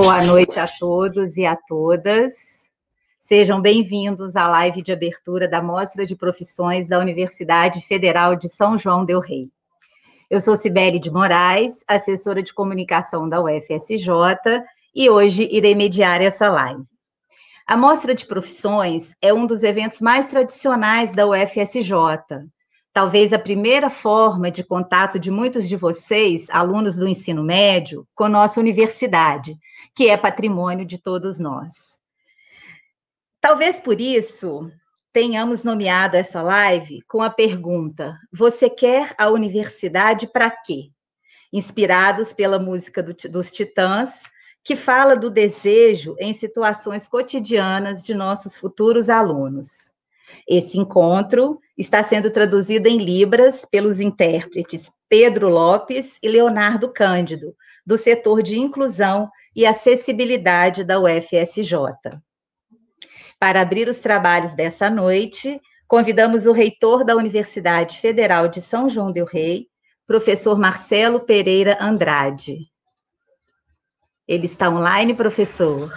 Boa noite a todos e a todas. Sejam bem-vindos à live de abertura da Mostra de Profissões da Universidade Federal de São João del Rei. Eu sou Cibele de Moraes, assessora de comunicação da UFSJ, e hoje irei mediar essa live. A Mostra de Profissões é um dos eventos mais tradicionais da UFSJ. Talvez a primeira forma de contato de muitos de vocês, alunos do ensino médio, com nossa universidade, que é patrimônio de todos nós. Talvez por isso tenhamos nomeado essa live com a pergunta: você quer a universidade para quê? Inspirados pela música dos Titãs, que fala do desejo em situações cotidianas de nossos futuros alunos. Esse encontro está sendo traduzido em Libras pelos intérpretes Pedro Lopes e Leonardo Cândido, do setor de inclusão e acessibilidade da UFSJ. Para abrir os trabalhos dessa noite, convidamos o reitor da Universidade Federal de São João del Rei, professor Marcelo Pereira Andrade. Ele está online, professor?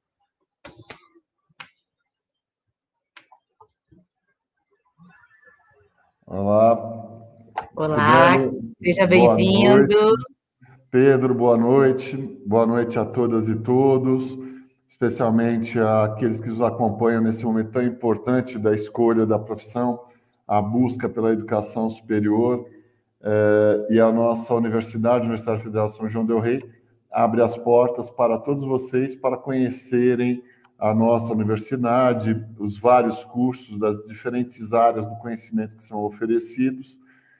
Olá. Olá, seja bem-vindo. Pedro, boa noite. Boa noite a todas e todos, especialmente àqueles que nos acompanham nesse momento tão importante da escolha da profissão, a busca pela educação superior. E a nossa universidade, a Universidade Federal de São João del Rei, abre as portas para todos vocês para conhecerem a nossa universidade, os vários cursos das diferentes áreas do conhecimento que são oferecidos.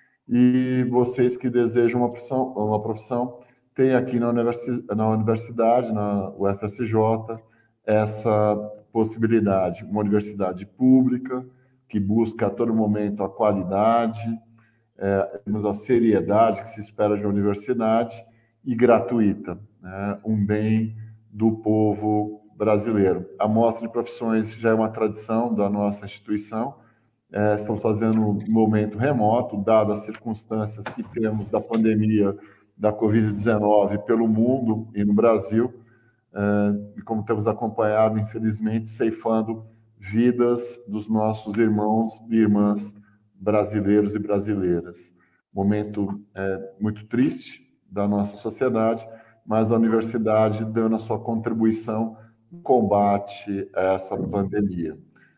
E vocês que desejam uma profissão têm aqui na universidade, na UFSJ, essa possibilidade. Uma universidade pública que busca a todo momento a qualidade, temos a seriedade que se espera de uma universidade e gratuita, né? Um bem do povo brasileiro. A Mostra de Profissões já é uma tradição da nossa instituição. Estamos fazendo um momento remoto, dadas as circunstâncias que temos da pandemia da Covid-19 pelo mundo e no Brasil, e como temos acompanhado, infelizmente, ceifando vidas dos nossos irmãos e irmãs brasileiros e brasileiras. Momento muito triste da nossa sociedade, mas a universidade dando a sua contribuição no combate a essa pandemia.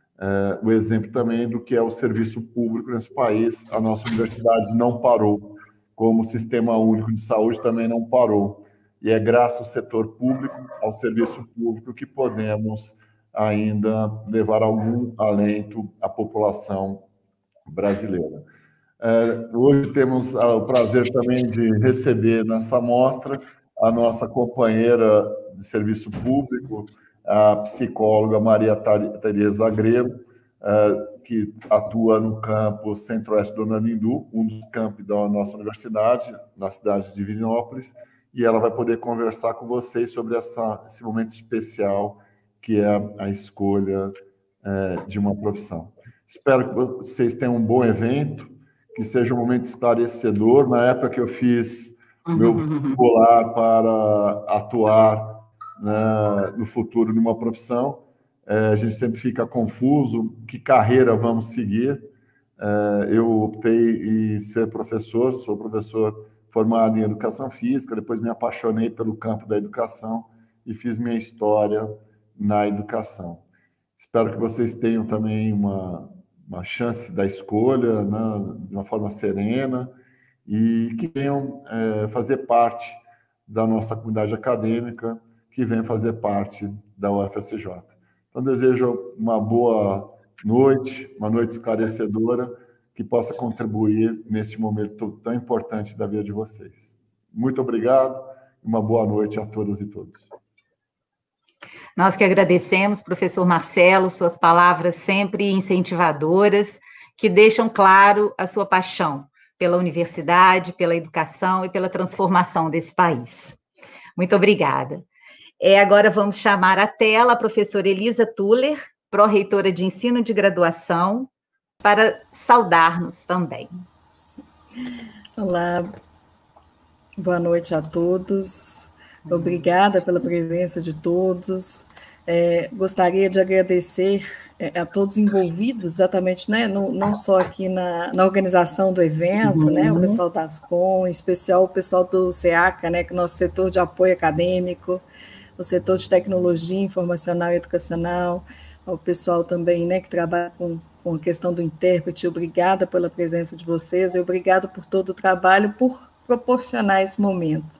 O exemplo também do que é o serviço público nesse país, a nossa universidade não parou, como o Sistema Único de Saúde também não parou. E é graças ao setor público, ao serviço público, que podemos ainda levar algum alento à população brasileira. Hoje temos o prazer também de receber nessa mostra a nossa companheira de serviço público, a psicóloga Maria Tereza Agrelo, que atua no campo Centro-Oeste do Ananindeua, um dos campos da nossa universidade, na cidade de Divinópolis, e ela vai poder conversar com vocês sobre esse momento especial que é a escolha de uma profissão. Espero que vocês tenham um bom evento, que seja um momento esclarecedor. Na época que eu fiz meu vestibular para atuar, né, no futuro numa profissão, a gente sempre fica confuso, que carreira vamos seguir. Eu optei em ser professor, sou professor formado em educação física, depois me apaixonei pelo campo da educação e fiz minha história na educação. Espero que vocês tenham também uma chance da escolha, né, de uma forma serena, e que venham fazer parte da nossa comunidade acadêmica, que venham fazer parte da UFSJ. Então, desejo uma boa noite, uma noite esclarecedora, que possa contribuir neste momento tão importante da vida de vocês. Muito obrigado e uma boa noite a todas e todos. Nós que agradecemos, professor Marcelo, suas palavras sempre incentivadoras, que deixam claro a sua paixão pela universidade, pela educação e pela transformação desse país. Muito obrigada. Agora vamos chamar à tela a professora Elisa Tuller, pró-reitora de ensino de graduação, para saudar-nos também. Olá, boa noite a todos. Obrigada pela presença de todos. Gostaria de agradecer a todos envolvidos, exatamente, né, não só aqui na organização do evento, né, o pessoal da Ascom, em especial o pessoal do SEACA, né, que é o nosso setor de apoio acadêmico, o setor de tecnologia informacional e educacional, o pessoal também, né, que trabalha com a questão do intérprete. Obrigada pela presença de vocês e obrigado por todo o trabalho, por proporcionar esse momento.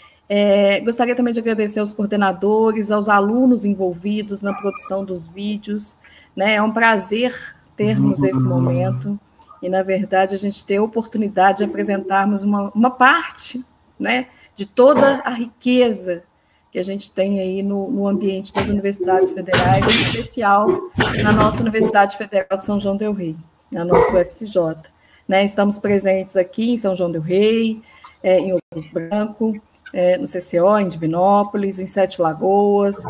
Gostaria também de agradecer aos coordenadores, aos alunos envolvidos na produção dos vídeos, né? É um prazer termos esse momento e, na verdade, a gente ter a oportunidade de apresentarmos uma parte, né, de toda a riqueza que a gente tem aí no ambiente das universidades federais, em especial na nossa Universidade Federal de São João del Rei, na nossa UFCJ. Né? Estamos presentes aqui em São João del Rei, em Ouro Branco, no CCO, em Divinópolis, em Sete Lagoas,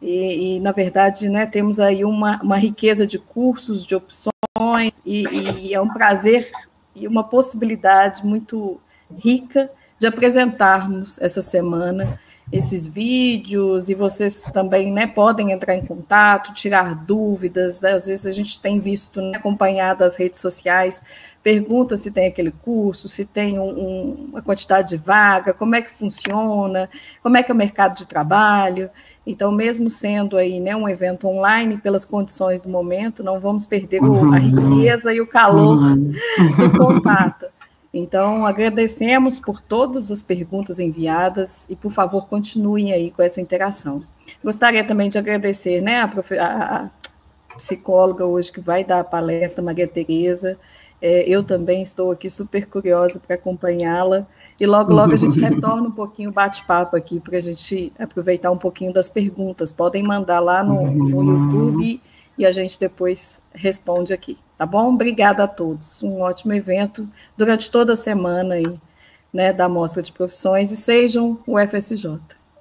e na verdade, né, temos aí uma riqueza de cursos, de opções, e é um prazer e uma possibilidade muito rica de apresentarmos essa semana esses vídeos, e vocês também, né, podem entrar em contato, tirar dúvidas, né? Às vezes a gente tem visto, né, acompanhado as redes sociais, pergunta se tem aquele curso, se tem uma quantidade de vaga, como é que funciona, como é que é o mercado de trabalho. Então, mesmo sendo aí, né, um evento online, pelas condições do momento, não vamos perder a riqueza e o calor do contato. Então, agradecemos por todas as perguntas enviadas e, por favor, continuem aí com essa interação. Gostaria também de agradecer, né, a psicóloga hoje que vai dar a palestra, Maria Tereza. Eu também estou aqui super curiosa para acompanhá-la, e logo, logo a gente retorna um pouquinho o bate-papo aqui para a gente aproveitar um pouquinho das perguntas. Podem mandar lá no YouTube e a gente depois responde aqui, tá bom? Obrigada a todos. Um ótimo evento durante toda a semana aí, né, da Mostra de Profissões, e sejam o FSJ.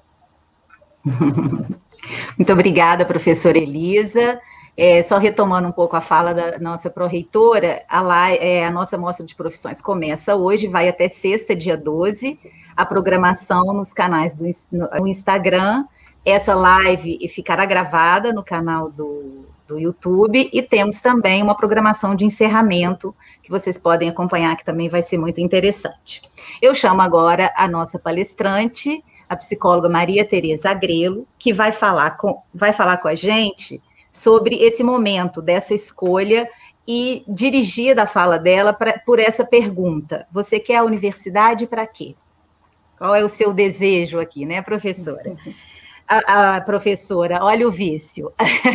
Muito obrigada, professora Elisa. Só retomando um pouco a fala da nossa pró-reitora, a nossa Mostra de Profissões começa hoje, vai até sexta, dia 12, a programação nos canais do Instagram. Essa live ficará gravada no canal do YouTube, e temos também uma programação de encerramento que vocês podem acompanhar, que também vai ser muito interessante. Eu chamo agora a nossa palestrante, a psicóloga Maria Tereza Agrelo, que vai falar com a gente sobre esse momento dessa escolha e dirigir a fala dela por essa pergunta: você quer a universidade para quê? Qual é o seu desejo aqui, né, professora? A professora, olha o vício.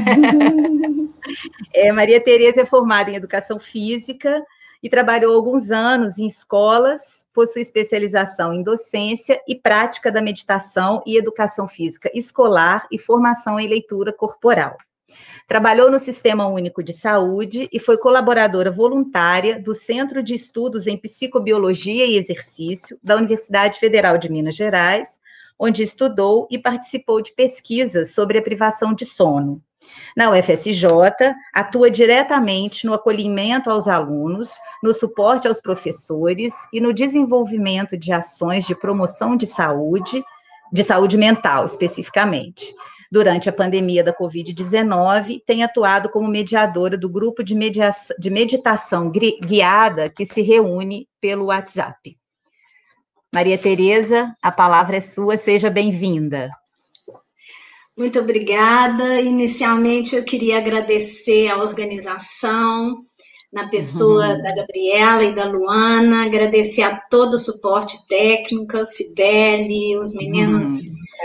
Maria Tereza é formada em Educação Física e trabalhou alguns anos em escolas, possui especialização em docência e prática da meditação e educação física escolar e formação em leitura corporal. Trabalhou no Sistema Único de Saúde e foi colaboradora voluntária do Centro de Estudos em Psicobiologia e Exercício da Universidade Federal de Minas Gerais, onde estudou e participou de pesquisas sobre a privação de sono. Na UFSJ, atua diretamente no acolhimento aos alunos, no suporte aos professores e no desenvolvimento de ações de promoção de saúde mental, especificamente. Durante a pandemia da Covid-19, tem atuado como mediadora do grupo de meditação guiada que se reúne pelo WhatsApp. Maria Tereza, a palavra é sua, seja bem-vinda. Muito obrigada. Inicialmente, eu queria agradecer a organização, na pessoa da Gabriela e da Luana, agradecer a todo o suporte técnico, a Cibele, os meninos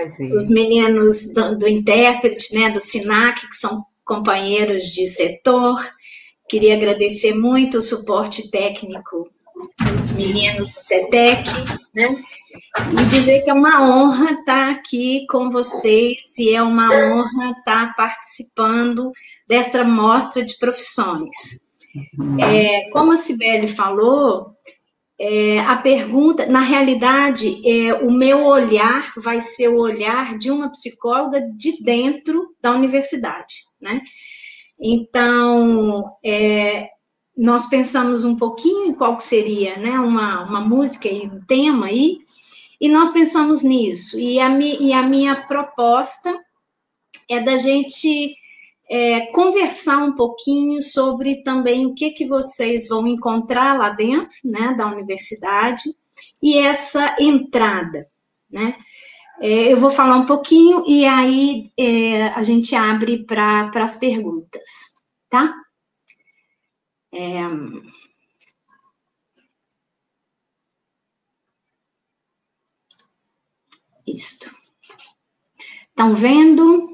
do intérprete, né, do SINAC, que são companheiros de setor. Queria agradecer muito o suporte técnico dos meninos do CETEC, né? E dizer que é uma honra estar aqui com vocês, e é uma honra estar participando desta mostra de profissões. Como a Cibele falou, a pergunta, na realidade, o meu olhar vai ser o olhar de uma psicóloga de dentro da universidade, né? Então, nós pensamos um pouquinho qual que seria, né, uma música e um tema aí, E nós pensamos nisso, e a minha proposta é da gente conversar um pouquinho sobre também o que vocês vão encontrar lá dentro, né, da universidade, e essa entrada, né? Eu vou falar um pouquinho e aí a gente abre para as perguntas, tá? Isto. Estão vendo?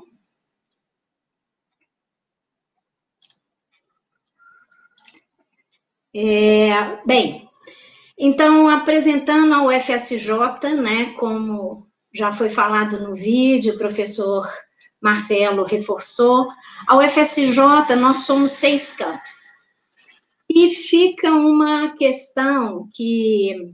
Bem, então, apresentando a UFSJ, né, como já foi falado no vídeo, o professor Marcelo reforçou, a UFSJ, nós somos 6 campos. E fica uma questão que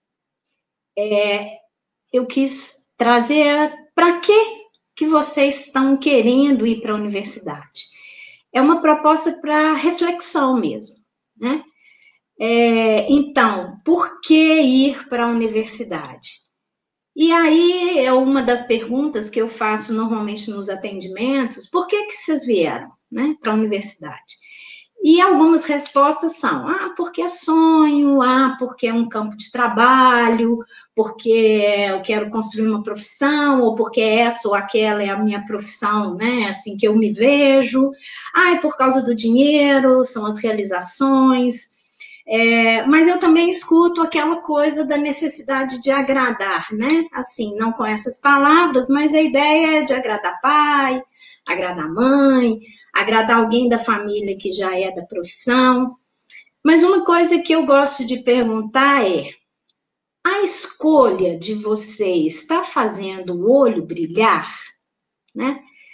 eu quis trazer, para que vocês estão querendo ir para a universidade? É uma proposta para reflexão mesmo, né? Então, por que ir para a universidade? E aí é uma das perguntas que eu faço normalmente nos atendimentos: por que vocês vieram, né, para a universidade? E algumas respostas são: porque é sonho, porque é um campo de trabalho, porque eu quero construir uma profissão, ou porque essa ou aquela é a minha profissão, né, assim que eu me vejo, é por causa do dinheiro, são as realizações. Mas eu também escuto aquela coisa da necessidade de agradar, né? Assim, não com essas palavras, mas a ideia é de agradar pai, agradar mãe, agradar alguém da família que já é da profissão. Mas uma coisa que eu gosto de perguntar é: a escolha de você está fazendo o olho brilhar, né?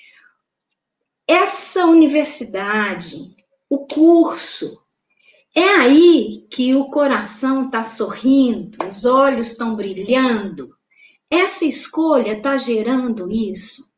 Essa universidade, o curso, é aí que o coração está sorrindo, os olhos estão brilhando. Essa escolha está gerando isso.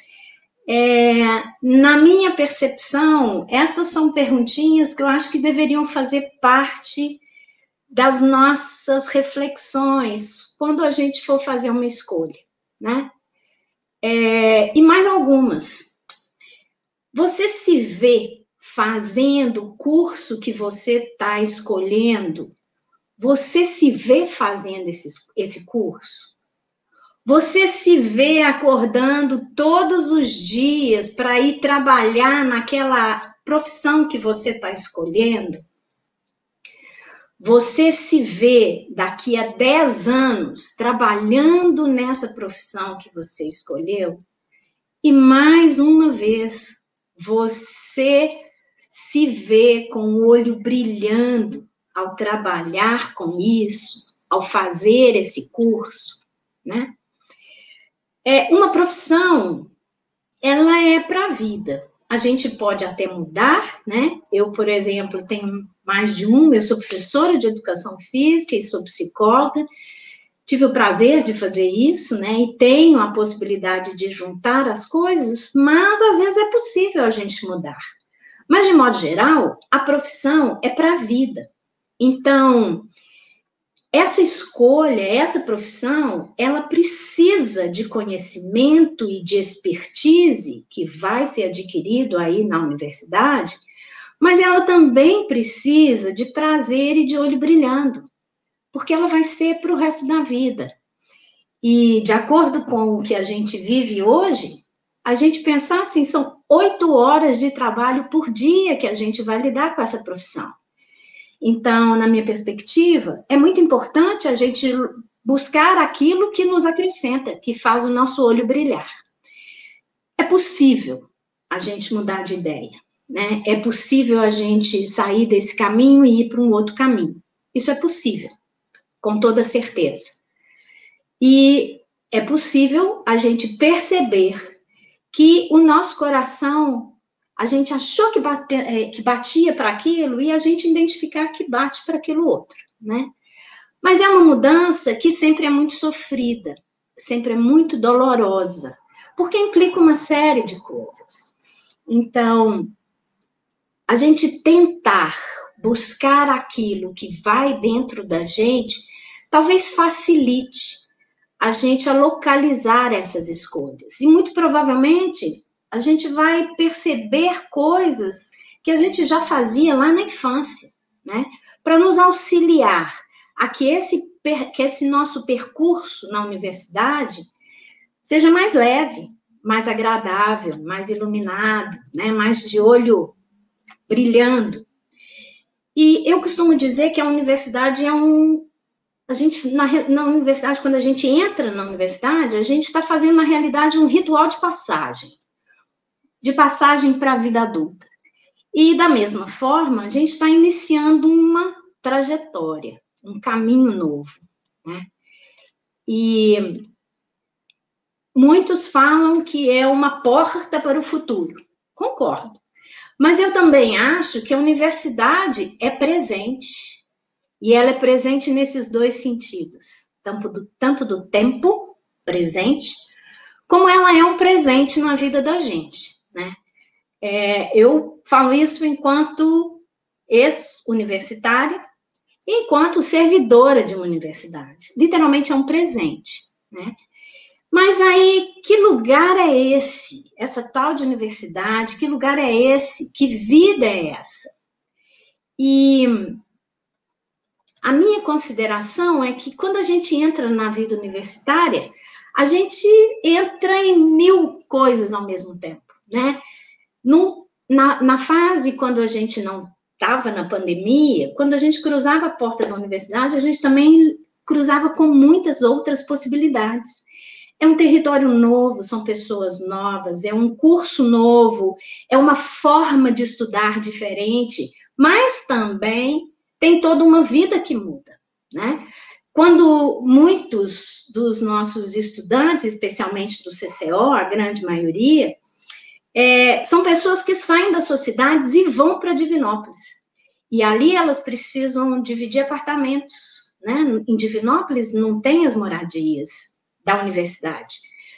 Na minha percepção, essas são perguntinhas que eu acho que deveriam fazer parte das nossas reflexões quando a gente for fazer uma escolha, né? E mais algumas. Você se vê fazendo o curso que você está escolhendo? Você se vê fazendo esse curso? Você se vê acordando todos os dias para ir trabalhar naquela profissão que você está escolhendo? Você se vê daqui a 10 anos trabalhando nessa profissão que você escolheu? E mais uma vez, você se vê com o olho brilhando ao trabalhar com isso, ao fazer esse curso, né? Uma profissão, ela é para a vida. A gente pode até mudar, né? Eu, por exemplo, tenho mais de eu sou professora de educação física e sou psicóloga, tive o prazer de fazer isso, né? E tenho a possibilidade de juntar as coisas, mas às vezes é possível a gente mudar. Mas, de modo geral, a profissão é para a vida. Então, essa escolha, essa profissão, ela precisa de conhecimento e de expertise que vai ser adquirido aí na universidade, mas ela também precisa de prazer e de olho brilhando, porque ela vai ser para o resto da vida. E, de acordo com o que a gente vive hoje, a gente pensar assim, são 8 horas de trabalho por dia que a gente vai lidar com essa profissão. Então, na minha perspectiva, é muito importante a gente buscar aquilo que nos acrescenta, que faz o nosso olho brilhar. É possível a gente mudar de ideia, né? É possível a gente sair desse caminho e ir para um outro caminho. Isso é possível, com toda certeza. E é possível a gente perceber que o nosso coração, a gente achou que batia para aquilo e a gente identificar que bate para aquilo outro, né? Mas é uma mudança que sempre é muito sofrida, sempre é muito dolorosa, porque implica uma série de coisas. Então, a gente tentar buscar aquilo que vai dentro da gente, talvez facilite, a gente a localizar essas escolhas. E muito provavelmente a gente vai perceber coisas que a gente já fazia lá na infância, né? Para nos auxiliar a que esse nosso percurso na universidade seja mais leve, mais agradável, mais iluminado, né? Mais de olho brilhando. E eu costumo dizer que a universidade é a gente, na universidade, quando a gente entra na universidade, a gente está fazendo, na realidade, um ritual de passagem para a vida adulta. E, da mesma forma, a gente está iniciando uma trajetória, um caminho novo, né? E muitos falam que é uma porta para o futuro. Concordo. Mas eu também acho que a universidade é presente. E ela é presente nesses dois sentidos, tanto do tempo presente, como ela é um presente na vida da gente, né? Eu falo isso enquanto ex-universitária e enquanto servidora de uma universidade. Literalmente é um presente, né? Mas aí, que lugar é esse? Essa tal de universidade, que lugar é esse? Que vida é essa? E a minha consideração é que quando a gente entra na vida universitária, a gente entra em 1000 coisas ao mesmo tempo, né? Na fase quando a gente não estava na pandemia, quando a gente cruzava a porta da universidade, a gente também cruzava com muitas outras possibilidades. É um território novo, são pessoas novas, é um curso novo, é uma forma de estudar diferente, mas também tem toda uma vida que muda, né? Quando muitos dos nossos estudantes, especialmente do CCO, a grande maioria, são pessoas que saem das suas cidades e vão para Divinópolis. E ali elas precisam dividir apartamentos, né? Em Divinópolis não tem as moradias da universidade.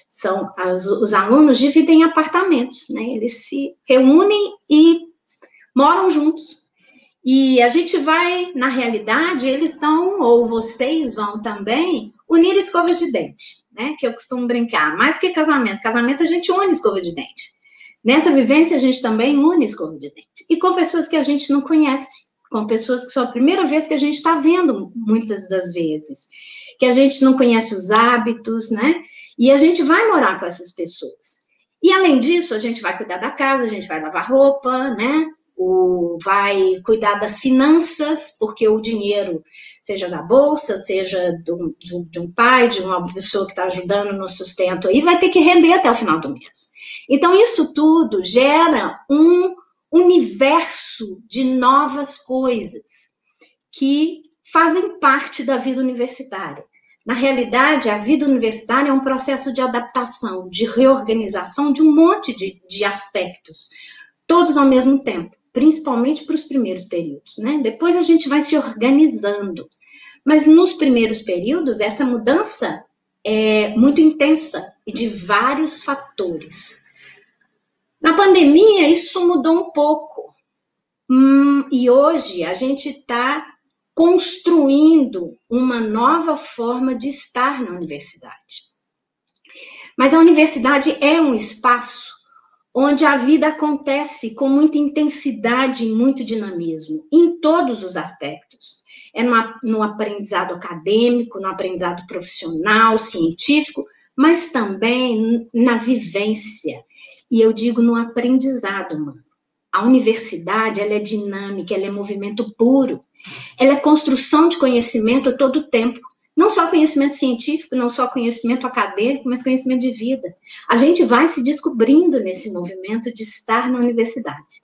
Os alunos dividem apartamentos, né? Eles se reúnem e moram juntos. E a gente vai, na realidade, eles estão, ou vocês vão também, unir escovas de dente, né? Que eu costumo brincar. Mais do que casamento. Casamento a gente une escova de dente. Nessa vivência a gente também une escova de dente. E com pessoas que a gente não conhece. Com pessoas que são a primeira vez que a gente está vendo, muitas das vezes. Que a gente não conhece os hábitos, né? E a gente vai morar com essas pessoas. E, além disso, a gente vai cuidar da casa, a gente vai lavar roupa, né? Vai cuidar das finanças, porque o dinheiro, seja da bolsa, seja de um pai, de uma pessoa que está ajudando no sustento aí, vai ter que render até o final do mês. Então, isso tudo gera um universo de novas coisas que fazem parte da vida universitária. Na realidade, a vida universitária é um processo de adaptação, de reorganização de um monte de aspectos, todos ao mesmo tempo, principalmente para os primeiros períodos, né? Depois a gente vai se organizando, mas nos primeiros períodos essa mudança é muito intensa e de vários fatores. Na pandemia isso mudou um pouco, e hoje a gente está construindo uma nova forma de estar na universidade. Mas a universidade é um espaço onde a vida acontece com muita intensidade e muito dinamismo, em todos os aspectos. É no aprendizado acadêmico, no aprendizado profissional, científico, mas também na vivência. E eu digo no aprendizado humano. A universidade, ela é dinâmica, ela é movimento puro. Ela é construção de conhecimento a todo tempo. Não só conhecimento científico, não só conhecimento acadêmico, mas conhecimento de vida. A gente vai se descobrindo nesse movimento de estar na universidade.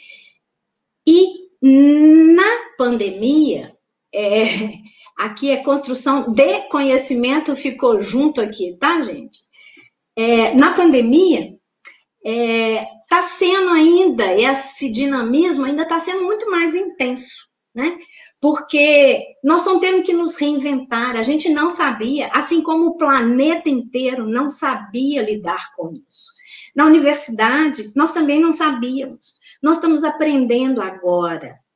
E na pandemia, aqui é construção de conhecimento, ficou junto aqui, tá, gente? Na pandemia, está sendo ainda, esse dinamismo ainda está sendo muito mais intenso, né? Porque nós estamos tendo que nos reinventar, a gente não sabia, assim como o planeta inteiro não sabia lidar com isso. Na universidade, nós também não sabíamos, nós estamos aprendendo agora.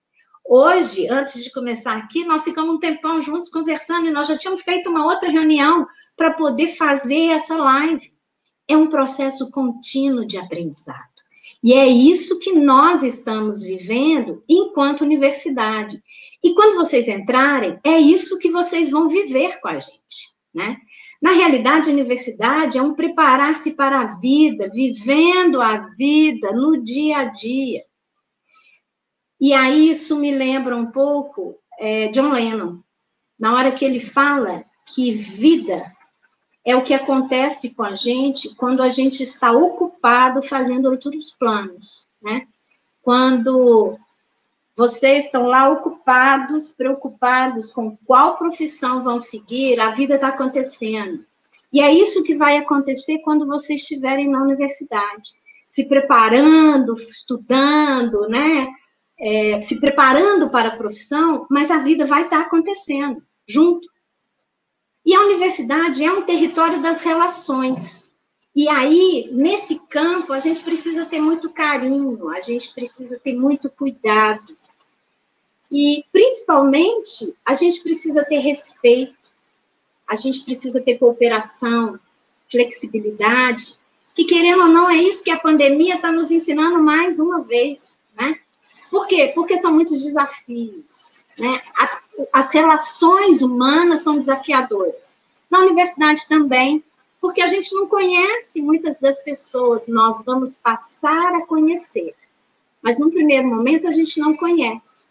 Hoje, antes de começar aqui, nós ficamos um tempão juntos conversando e nós já tínhamos feito uma outra reunião para poder fazer essa live. É um processo contínuo de aprendizado. E é isso que nós estamos vivendo enquanto universidade. E quando vocês entrarem, é isso que vocês vão viver com a gente, né? Na realidade, a universidade é um preparar-se para a vida, vivendo a vida no dia a dia. E aí isso me lembra um pouco John Lennon, na hora que ele fala que vida é o que acontece com a gente quando a gente está ocupado fazendo outros planos, né? Quando vocês estão lá ocupados, preocupados com qual profissão vão seguir, a vida está acontecendo. E é isso que vai acontecer quando vocês estiverem na universidade, se preparando, estudando, né? Se preparando para a profissão, mas a vida vai estar acontecendo junto. E a universidade é um território das relações. E aí, nesse campo, a gente precisa ter muito carinho, a gente precisa ter muito cuidado. E, principalmente, a gente precisa ter respeito, a gente precisa ter cooperação, flexibilidade, que, querendo ou não, é isso que a pandemia está nos ensinando mais uma vez, né? Por quê? Porque são muitos desafios, né? As relações humanas são desafiadoras. Na universidade também, porque a gente não conhece muitas das pessoas, nós vamos passar a conhecer. Mas, num primeiro momento, a gente não conhece.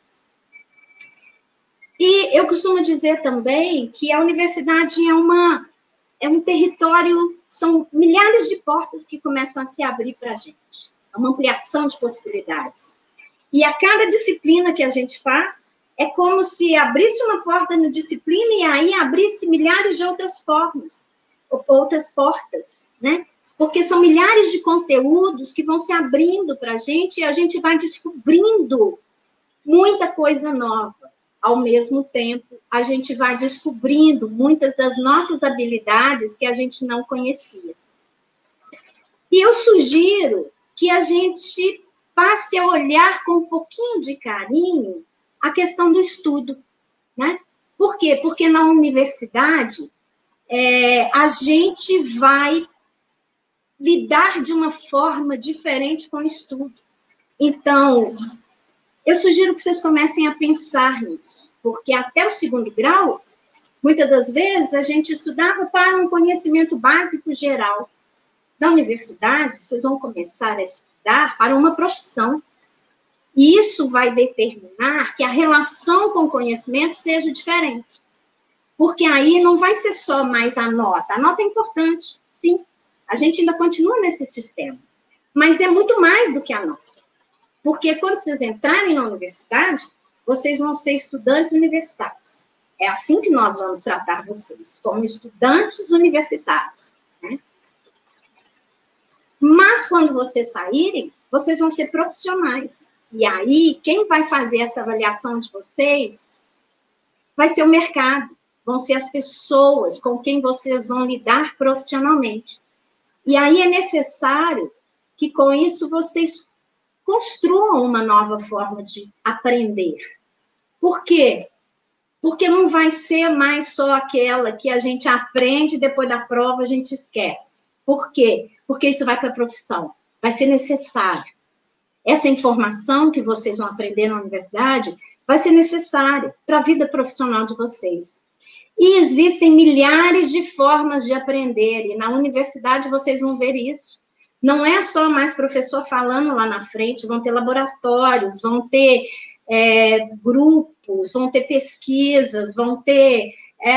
E eu costumo dizer também que a universidade é um território, são milhares de portas que começam a se abrir para a gente. É uma ampliação de possibilidades. E a cada disciplina que a gente faz, é como se abrisse uma porta na disciplina e aí abrisse milhares de outras formas, outras portas, né? Porque são milhares de conteúdos que vão se abrindo para a gente e a gente vai descobrindo muita coisa nova. Ao mesmo tempo, a gente vai descobrindo muitas das nossas habilidades que a gente não conhecia. E eu sugiro que a gente passe a olhar com um pouquinho de carinho a questão do estudo, né? Por quê? Porque na universidade a gente vai lidar de uma forma diferente com o estudo. Então, eu sugiro que vocês comecem a pensar nisso, porque até o 2º grau, muitas das vezes, a gente estudava para um conhecimento básico geral. Na universidade, vocês vão começar a estudar para uma profissão. E isso vai determinar que a relação com o conhecimento seja diferente. Porque aí não vai ser só mais a nota. A nota é importante, sim. A gente ainda continua nesse sistema. Mas é muito mais do que a nota. Porque quando vocês entrarem na universidade, vocês vão ser estudantes universitários. É assim que nós vamos tratar vocês, como estudantes universitários, né? Mas quando vocês saírem, vocês vão ser profissionais. E aí, quem vai fazer essa avaliação de vocês vai ser o mercado, vão ser as pessoas com quem vocês vão lidar profissionalmente. E aí é necessário que, com isso, vocês construam uma nova forma de aprender. Por quê? Porque não vai ser mais só aquela que a gente aprende e depois da prova a gente esquece. Por quê? Porque isso vai para a profissão. Vai ser necessário. Essa informação que vocês vão aprender na universidade vai ser necessária para a vida profissional de vocês. E existem milhares de formas de aprender, e na universidade vocês vão ver isso. Não é só mais professor falando lá na frente, vão ter laboratórios, vão ter grupos, vão ter pesquisas, vão ter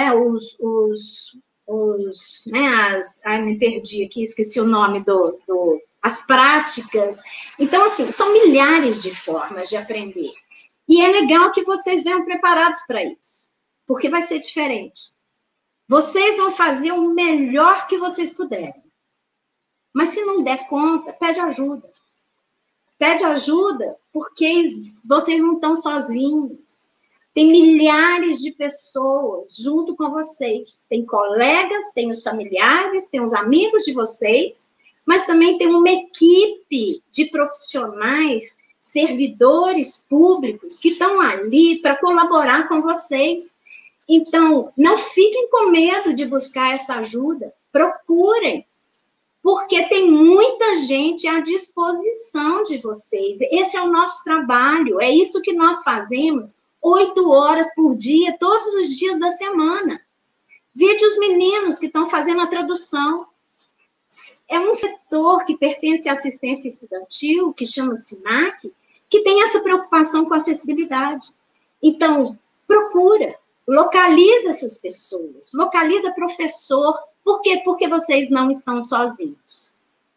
me perdi aqui, esqueci o nome as práticas. Então, assim, são milhares de formas de aprender. E é legal que vocês venham preparados para isso, porque vai ser diferente. Vocês vão fazer o melhor que vocês puderem. Mas se não der conta, pede ajuda. Pede ajuda porque vocês não estão sozinhos. Tem milhares de pessoas junto com vocês. Tem colegas, tem os familiares, tem os amigos de vocês, mas também tem uma equipe de profissionais servidores públicos que estão ali para colaborar com vocês. Então, não fiquem com medo de buscar essa ajuda, procurem, porque tem muita gente à disposição de vocês. Esse é o nosso trabalho, é isso que nós fazemos, 8 horas por dia, todos os dias da semana. Vede os meninos que estão fazendo a tradução. É um setor que pertence à assistência estudantil, que chama SINAC, que tem essa preocupação com a acessibilidade. Então, procura, localiza essas pessoas, localiza professor. Por quê? Porque vocês não estão sozinhos.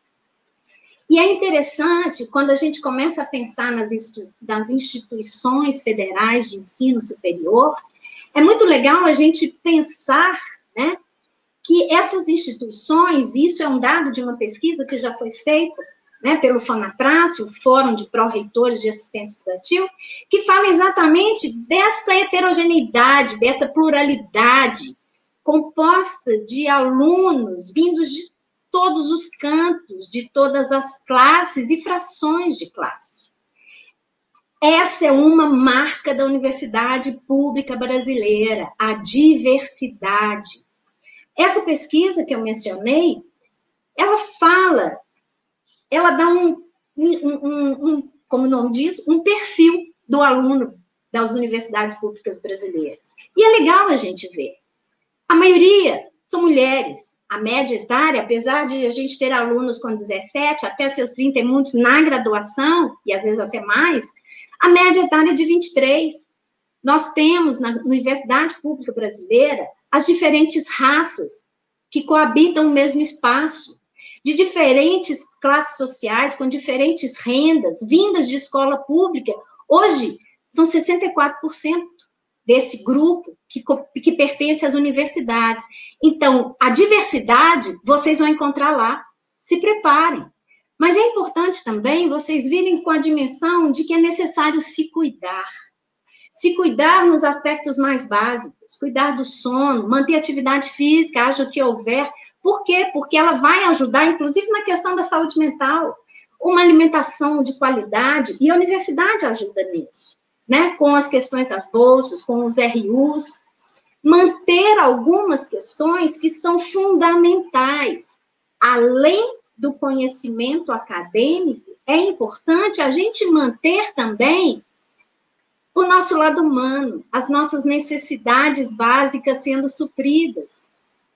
E é interessante, quando a gente começa a pensar nas instituições federais de ensino superior, é muito legal a gente pensar, né, que essas instituições, isso é um dado de uma pesquisa que já foi feita, né, pelo FONAPRAS, o Fórum de Pró-Reitores de Assistência Estudantil, que fala exatamente dessa heterogeneidade, dessa pluralidade, composta de alunos vindos de todos os cantos, de todas as classes e frações de classe. Essa é uma marca da Universidade Pública Brasileira, a diversidade. Essa pesquisa que eu mencionei, ela fala, ela dá como o nome diz, um perfil do aluno das universidades públicas brasileiras. E é legal a gente ver. A maioria são mulheres. A média etária, apesar de a gente ter alunos com 17 até seus 30 e muitos na graduação, e às vezes até mais, a média etária é de 23. Nós temos na Universidade Pública Brasileira as diferentes raças que coabitam o mesmo espaço, de diferentes classes sociais, com diferentes rendas, vindas de escola pública. Hoje, são 64% desse grupo que pertence às universidades. Então, a diversidade, vocês vão encontrar lá. Se preparem. Mas é importante também vocês virem com a dimensão de que é necessário se cuidar. Se cuidar nos aspectos mais básicos, cuidar do sono, manter atividade física, haja o que houver. Por quê? Porque ela vai ajudar, inclusive, na questão da saúde mental, uma alimentação de qualidade, e a universidade ajuda nisso, né? Com as questões das bolsas, com os RUs, manter algumas questões que são fundamentais. Além do conhecimento acadêmico, é importante a gente manter também o nosso lado humano, as nossas necessidades básicas sendo supridas.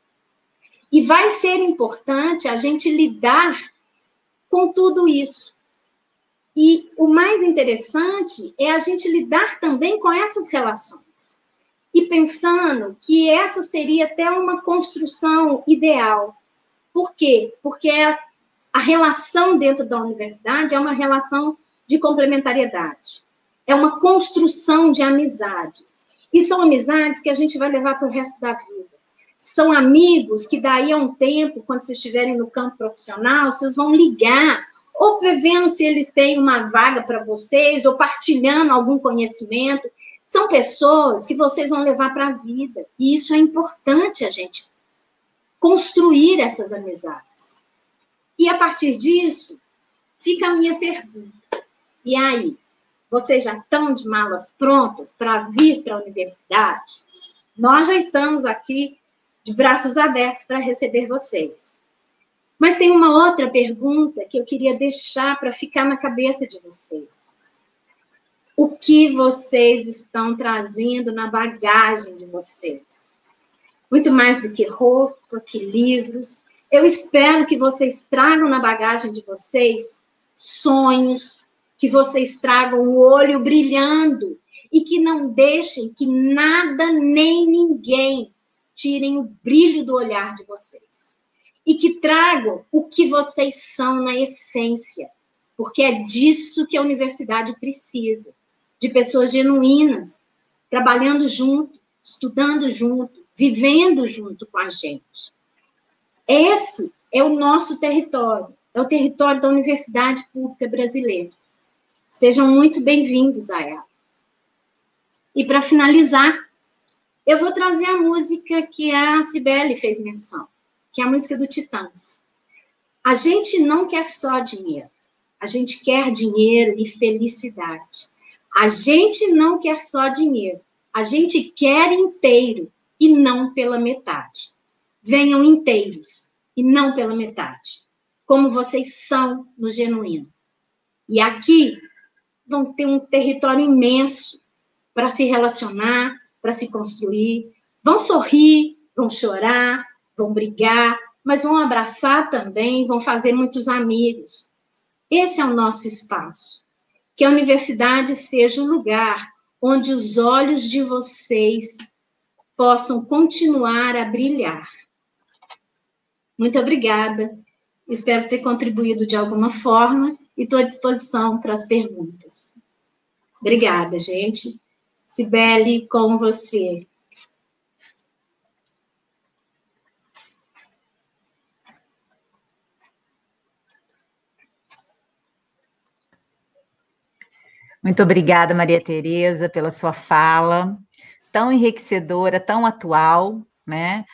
E vai ser importante a gente lidar com tudo isso. E o mais interessante é a gente lidar também com essas relações. E pensando que essa seria até uma construção ideal. Por quê? Porque a relação dentro da universidade é uma relação de complementariedade. É uma construção de amizades. E são amizades que a gente vai levar para o resto da vida. São amigos que daí a um tempo, quando vocês estiverem no campo profissional, vocês vão ligar, ou prevendo se eles têm uma vaga para vocês, ou partilhando algum conhecimento. São pessoas que vocês vão levar para a vida. E isso é importante a gente construir essas amizades. E a partir disso, fica a minha pergunta. E aí, vocês já estão de malas prontas para vir para a universidade? Nós já estamos aqui de braços abertos para receber vocês. Mas tem uma outra pergunta que eu queria deixar para ficar na cabeça de vocês. O que vocês estão trazendo na bagagem de vocês? Muito mais do que roupa, que livros. Eu espero que vocês tragam na bagagem de vocês sonhos, que vocês tragam o olho brilhando e que não deixem que nada nem ninguém tirem o brilho do olhar de vocês. E que tragam o que vocês são na essência, porque é disso que a universidade precisa, de pessoas genuínas, trabalhando junto, estudando junto, vivendo junto com a gente. Esse é o nosso território, é o território da Universidade Pública Brasileira. Sejam muito bem-vindos a ela. E para finalizar, eu vou trazer a música que a Cibele fez menção, que é a música do Titãs. A gente não quer só dinheiro, A gente quer dinheiro e felicidade. A gente não quer só dinheiro. A gente quer inteiro e não pela metade. Venham inteiros e não pela metade. Como vocês são no genuíno. E aqui vão ter um território imenso para se relacionar, para se construir. Vão sorrir, vão chorar, vão brigar, mas vão abraçar também, vão fazer muitos amigos. Esse é o nosso espaço. Que a universidade seja um lugar onde os olhos de vocês possam continuar a brilhar. Muito obrigada. Espero ter contribuído de alguma forma e estou à disposição para as perguntas. Obrigada, gente. Cibele, com você. Muito obrigada, Maria Tereza, pela sua fala, tão enriquecedora, tão atual, né?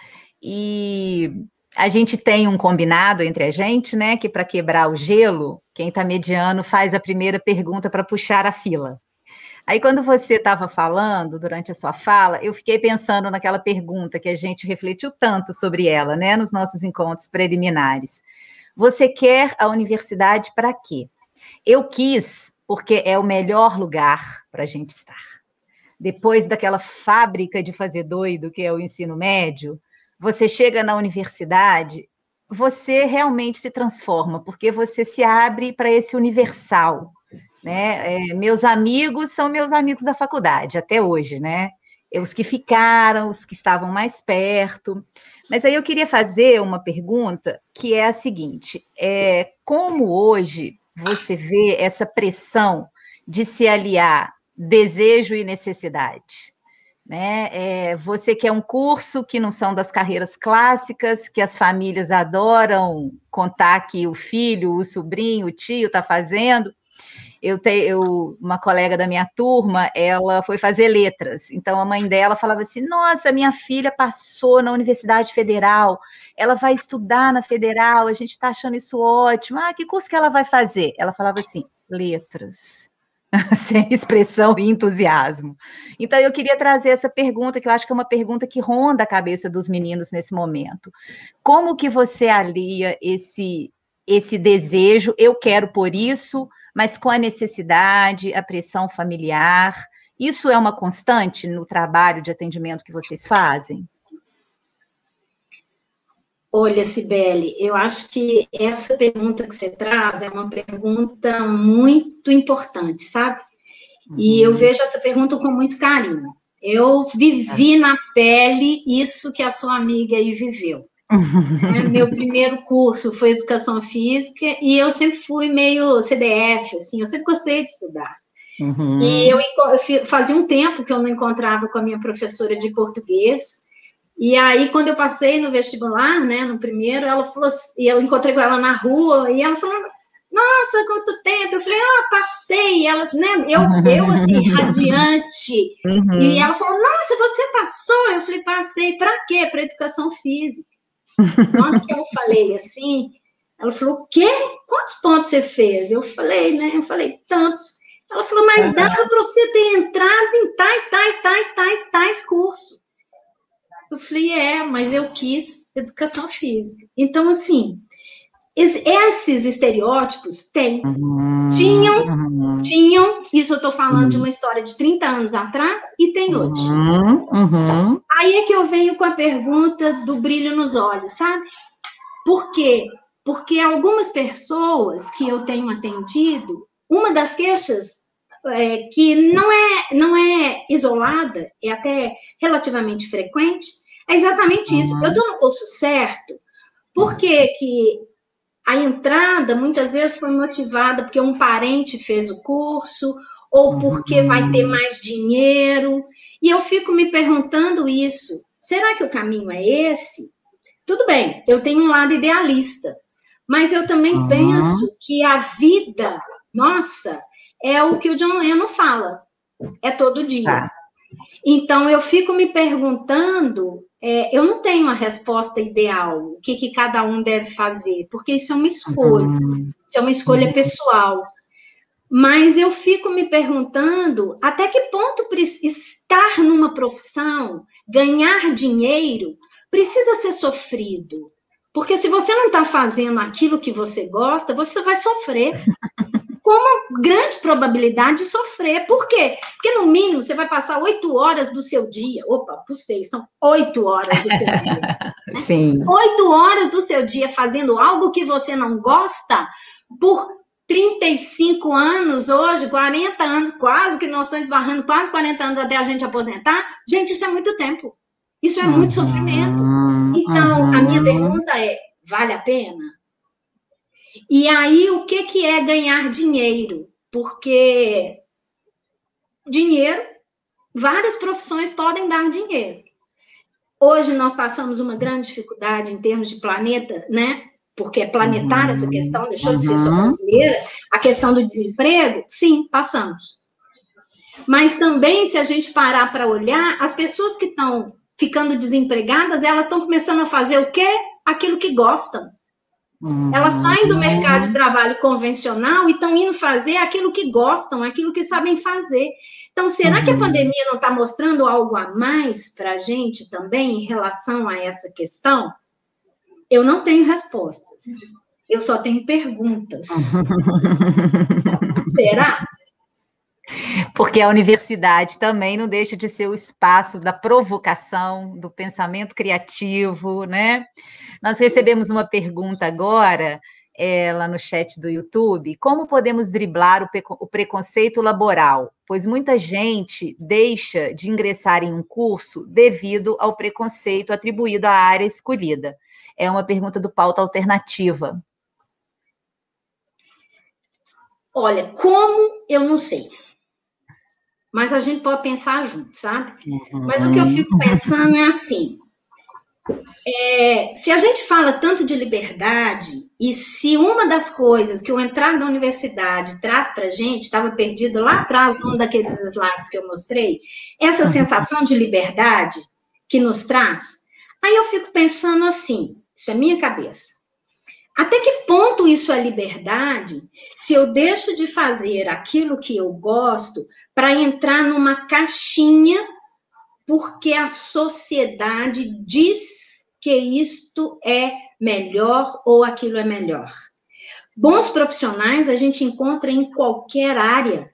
E a gente tem um combinado entre a gente, né? Que para quebrar o gelo, quem está mediando faz a primeira pergunta para puxar a fila. Aí, quando você estava falando, durante a sua fala, eu fiquei pensando naquela pergunta que a gente refletiu tanto sobre ela, né? Nos nossos encontros preliminares. Você quer a universidade para quê? Eu quis, porque é o melhor lugar para a gente estar. Depois daquela fábrica de fazer doido, que é o ensino médio, você chega na universidade, você realmente se transforma, porque você se abre para esse universal, né? Meus amigos são meus amigos da faculdade, até hoje, né? Os que ficaram, os que estavam mais perto. Mas aí eu queria fazer uma pergunta, que é a seguinte, como hoje você vê essa pressão de se aliar desejo e necessidade? Né? Você quer um curso que não são das carreiras clássicas, que as famílias adoram contar que o filho, o sobrinho, o tio está fazendo. Uma colega da minha turma, ela foi fazer letras, então a mãe dela falava assim, nossa, minha filha passou na Universidade Federal, ela vai estudar na Federal, a gente está achando isso ótimo, que curso que ela vai fazer? Ela falava assim, letras, sem expressão e entusiasmo. Então eu queria trazer essa pergunta, que eu acho que é uma pergunta que ronda a cabeça dos meninos nesse momento. Como que você alia esse desejo, eu quero por isso, mas com a necessidade, a pressão familiar, isso é uma constante no trabalho de atendimento que vocês fazem? Olha, Cibele, eu acho que essa pergunta que você traz é uma pergunta muito importante, sabe? E eu vejo essa pergunta com muito carinho. Eu vivi na pele isso que a sua amiga aí viveu. Meu primeiro curso foi Educação Física e eu sempre fui meio CDF, assim, eu sempre gostei de estudar. E eu fazia um tempo que eu não encontrava com a minha professora de português, e aí quando eu passei no vestibular, né, no primeiro, ela falou assim, e eu encontrei com ela na rua, e ela falou, nossa, quanto tempo, eu falei, passei, ela, né, eu assim, radiante, e ela falou, nossa, você passou? Eu falei, passei, para quê? Para Educação Física. Na hora que eu falei assim, ela falou, o quê? Quantos pontos você fez? Eu falei, né? Eu falei, tantos. Ela falou, mas dá para você ter entrado em tais cursos. Eu falei, mas eu quis Educação Física. Então, assim, esses estereótipos tinham, isso eu estou falando de uma história de 30 anos atrás, e tem hoje. Aí é que eu venho com a pergunta do brilho nos olhos, sabe? Por quê? Porque algumas pessoas que eu tenho atendido, uma das queixas que não é isolada, é até relativamente frequente, é exatamente isso. Eu estou no curso certo, porque que a entrada, muitas vezes, foi motivada porque um parente fez o curso, ou porque vai ter mais dinheiro, e eu fico me perguntando isso. Será que o caminho é esse? Tudo bem, eu tenho um lado idealista, mas eu também penso que a vida, nossa, é o que o John Lennon fala, é todo dia. Então, eu fico me perguntando eu não tenho uma resposta ideal, o que cada um deve fazer, porque isso é uma escolha, isso é uma escolha pessoal. Mas eu fico me perguntando até que ponto estar numa profissão, ganhar dinheiro, precisa ser sofrido. Porque se você não está fazendo aquilo que você gosta, você vai sofrer. Com uma grande probabilidade de sofrer. Por quê? Porque, no mínimo, você vai passar 8 horas do seu dia. Opa, pulsei, são 8 horas do seu dia. Né? Sim. 8 horas do seu dia fazendo algo que você não gosta por 35 anos hoje, 40 anos quase, que nós estamos esbarrando quase 40 anos até a gente aposentar. Gente, isso é muito tempo. Isso é muito sofrimento. Então, a minha pergunta é, vale a pena? E aí, o que é ganhar dinheiro? Porque dinheiro, várias profissões podem dar dinheiro. Hoje nós passamos uma grande dificuldade em termos de planeta, né? Porque é planetária essa questão, deixou de ser só brasileira. A questão do desemprego, sim, passamos. Mas também, se a gente parar para olhar, as pessoas que estão ficando desempregadas, elas estão começando a fazer o quê? Aquilo que gostam. Elas saem do mercado de trabalho convencional e estão indo fazer aquilo que gostam, aquilo que sabem fazer. Então, será que a pandemia não está mostrando algo a mais para a gente também em relação a essa questão? Eu não tenho respostas. Eu só tenho perguntas. Será? Porque a universidade também não deixa de ser o espaço da provocação, do pensamento criativo, né? Nós recebemos uma pergunta agora, lá no chat do YouTube, como podemos driblar o preconceito laboral? Pois muita gente deixa de ingressar em um curso devido ao preconceito atribuído à área escolhida. É uma pergunta do Pauta Alternativa. Olha, como eu não sei. Mas a gente pode pensar junto, sabe? Mas o que eu fico pensando é assim, se a gente fala tanto de liberdade, e se uma das coisas que o entrar na universidade traz para a gente, estava perdido lá atrás, num daqueles slides que eu mostrei, essa sensação de liberdade que nos traz, aí eu fico pensando assim, isso é minha cabeça, até que ponto isso é liberdade se eu deixo de fazer aquilo que eu gosto para entrar numa caixinha porque a sociedade diz que isto é melhor ou aquilo é melhor? Bons profissionais a gente encontra em qualquer área,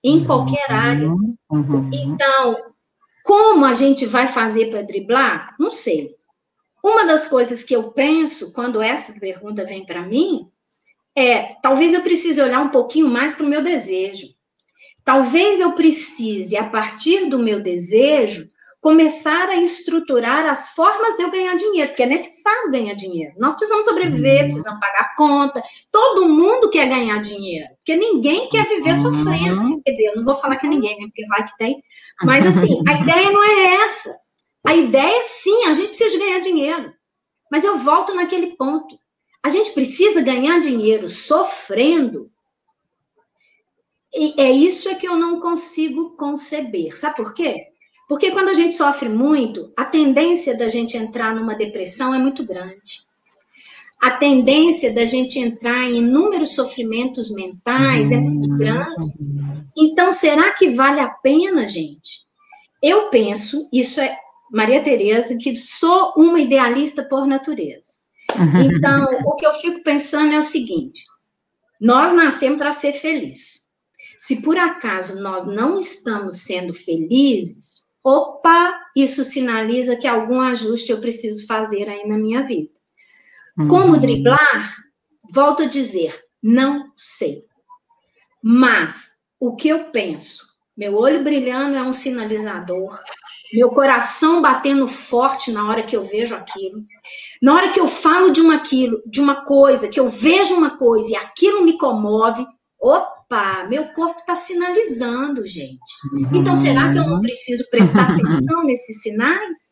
Então, como a gente vai fazer para driblar? Não sei. Uma das coisas que eu penso quando essa pergunta vem para mim talvez eu precise olhar um pouquinho mais para o meu desejo. Talvez eu precise, a partir do meu desejo, começar a estruturar as formas de eu ganhar dinheiro, porque é necessário ganhar dinheiro. Nós precisamos sobreviver, precisamos pagar conta, todo mundo quer ganhar dinheiro, porque ninguém quer viver sofrendo. Quer dizer, eu não vou falar que é ninguém, né, porque vai que tem, mas assim, a ideia não é essa. A ideia é sim, a gente precisa ganhar dinheiro. Mas eu volto naquele ponto. A gente precisa ganhar dinheiro sofrendo. E é isso que eu não consigo conceber. Sabe por quê? Porque quando a gente sofre muito, a tendência da gente entrar numa depressão é muito grande. A tendência da gente entrar em inúmeros sofrimentos mentais é muito grande. Então, será que vale a pena, gente? Eu penso, isso é Maria Tereza, que sou uma idealista por natureza. Então, o que eu fico pensando é o seguinte, nós nascemos para ser felizes. Se por acaso nós não estamos sendo felizes, opa, isso sinaliza que algum ajuste eu preciso fazer aí na minha vida. Como driblar? Volto a dizer, não sei. Mas o que eu penso? Meu olho brilhando é um sinalizador, meu coração batendo forte na hora que eu vejo aquilo, na hora que eu falo de uma coisa, que eu vejo uma coisa e aquilo me comove, opa, meu corpo está sinalizando, gente. Então, será que eu não preciso prestar atenção nesses sinais?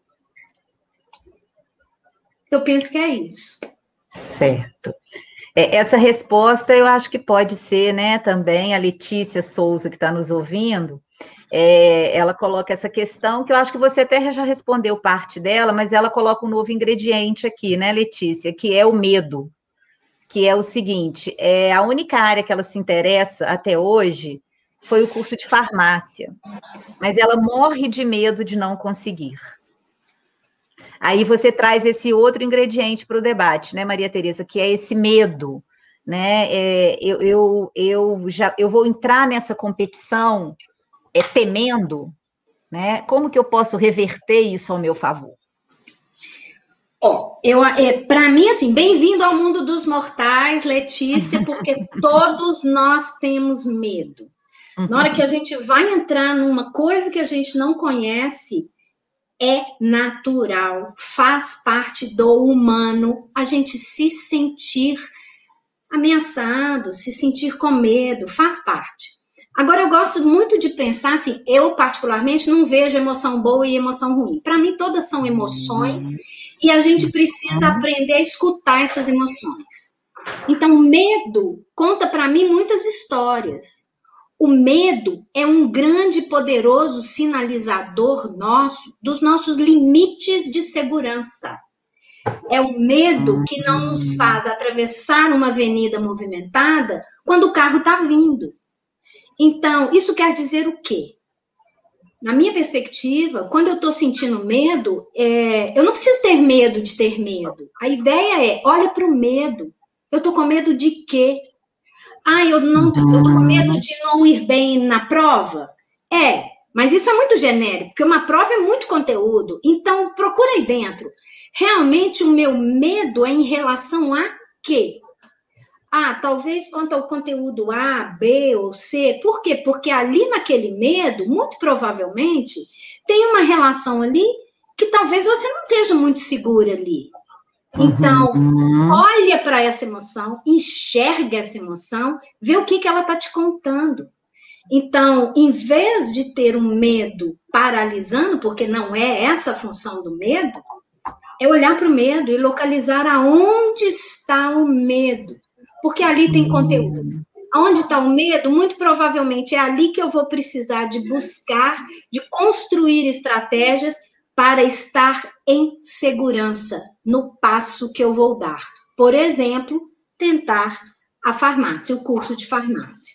Eu penso que é isso. Certo. Essa resposta eu acho que pode ser, né, também a Letícia Souza, que está nos ouvindo, ela coloca essa questão, que eu acho que você até já respondeu parte dela, mas ela coloca um novo ingrediente aqui, né, Letícia, que é o medo, que é o seguinte, a única área que ela se interessa até hoje foi o curso de farmácia, mas ela morre de medo de não conseguir. Aí você traz esse outro ingrediente para o debate, né, Maria Tereza, que é esse medo, né? Eu vou entrar nessa competição temendo, né? Como que eu posso reverter isso ao meu favor? Para mim, assim, bem-vindo ao mundo dos mortais, Letícia, porque todos nós temos medo. Na hora que a gente vai entrar numa coisa que a gente não conhece, é natural, faz parte do humano a gente se sentir ameaçado, se sentir com medo, faz parte. Agora, eu gosto muito de pensar assim, eu particularmente não vejo emoção boa e emoção ruim. Para mim, todas são emoções e a gente precisa aprender a escutar essas emoções. Então, medo conta para mim muitas histórias. O medo é um grande e poderoso sinalizador nosso dos nossos limites de segurança. É o medo que não nos faz atravessar uma avenida movimentada quando o carro está vindo. Então, isso quer dizer o quê? Na minha perspectiva, quando eu estou sentindo medo, eu não preciso ter medo de ter medo. A ideia é, olha para o medo. Eu estou com medo de quê? Eu estou com medo de não ir bem na prova? Mas isso é muito genérico, porque uma prova é muito conteúdo. Então, procura aí dentro. Realmente, o meu medo é em relação a quê? Talvez quanto ao conteúdo A, B ou C. Por quê? Porque ali naquele medo, muito provavelmente, tem uma relação ali que talvez você não esteja muito segura ali. Então, olha para essa emoção, enxerga essa emoção, vê o que ela está te contando. Então, em vez de ter um medo paralisando, porque não é essa a função do medo, é olhar para o medo e localizar aonde está o medo. Porque ali tem conteúdo. Aonde está o medo, muito provavelmente é ali que eu vou precisar de buscar, de construir estratégias para estar em segurança no passo que eu vou dar. Por exemplo, tentar a farmácia, o curso de farmácia.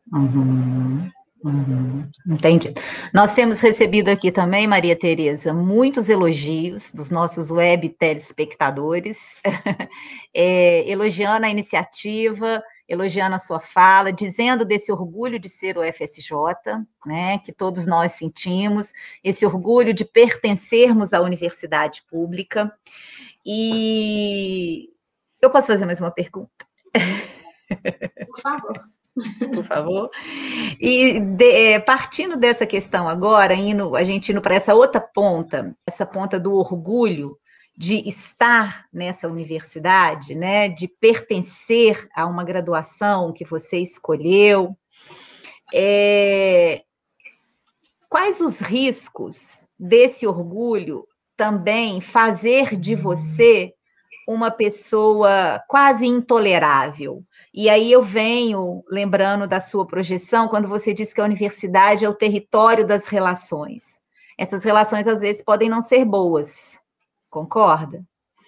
Entendi. Nós temos recebido aqui também, Maria Tereza, muitos elogios dos nossos web telespectadores, elogiando a iniciativa, elogiando a sua fala, dizendo desse orgulho de ser o FSJ, né, que todos nós sentimos, esse orgulho de pertencermos à universidade pública. E eu posso fazer mais uma pergunta? Por favor. Por favor. E partindo dessa questão agora, a gente indo para essa outra ponta, essa ponta do orgulho de estar nessa universidade, né, de pertencer a uma graduação que você escolheu, quais os riscos desse orgulho também fazer de você uma pessoa quase intolerável? E aí eu venho lembrando da sua projeção, quando você disse que a universidade é o território das relações. Essas relações, às vezes, podem não ser boas. Concorda?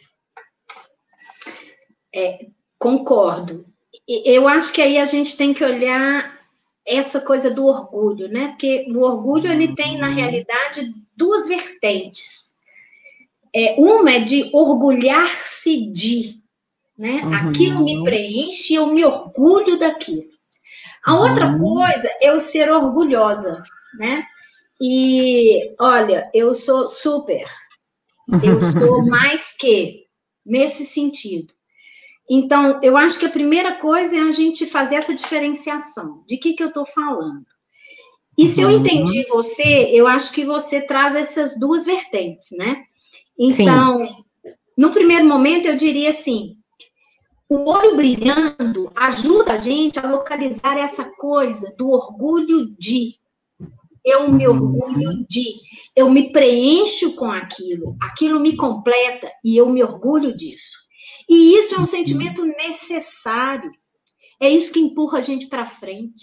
Concordo. Eu acho que aí a gente tem que olhar essa coisa do orgulho, né? Porque o orgulho, ele tem, na realidade, duas vertentes. Uma é de orgulhar-se de, né? Aquilo me preenche, eu me orgulho daquilo. A outra coisa é o ser orgulhosa, né? E, olha, eu sou super, eu sou mais que, nesse sentido. Então, eu acho que a primeira coisa é a gente fazer essa diferenciação. De que eu estou falando? E se eu entendi você, eu acho que você traz essas duas vertentes, né? Então, no primeiro momento, eu diria assim, o olho brilhando ajuda a gente a localizar essa coisa do orgulho de. Eu me orgulho de. Eu me preencho com aquilo. Aquilo me completa e eu me orgulho disso. E isso é um sentimento necessário. É isso que empurra a gente para frente.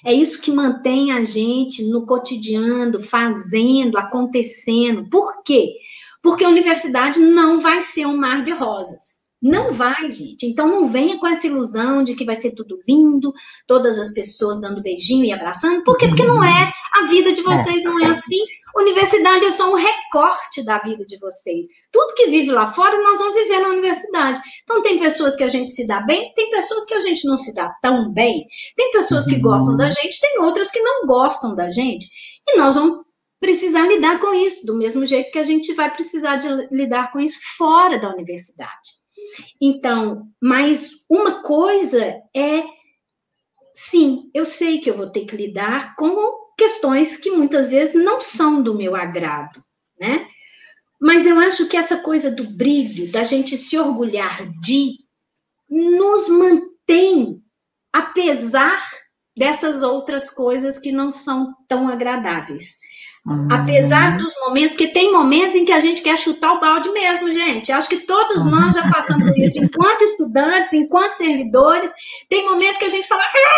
É isso que mantém a gente no cotidiano, fazendo, acontecendo. Por quê? Porque a universidade não vai ser um mar de rosas. Não vai, gente. Então, não venha com essa ilusão de que vai ser tudo lindo, todas as pessoas dando beijinho e abraçando. Por quê? Porque não é. A vida de vocês não é assim. Universidade é só um recorte da vida de vocês. Tudo que vive lá fora, nós vamos viver na universidade. Então, tem pessoas que a gente se dá bem, tem pessoas que a gente não se dá tão bem. Tem pessoas que gostam da gente, tem outras que não gostam da gente. E nós vamos precisar lidar com isso, do mesmo jeito que a gente vai precisar de lidar com isso fora da universidade. Então, mas uma coisa é, sim, eu sei que eu vou ter que lidar com questões que muitas vezes não são do meu agrado, né? Mas eu acho que essa coisa do brilho, da gente se orgulhar de, nos mantém, apesar dessas outras coisas que não são tão agradáveis. Apesar dos momentos, porque tem momentos em que a gente quer chutar o balde mesmo, gente. Acho que todos nós já passamos por isso, enquanto estudantes, enquanto servidores, tem momento que a gente fala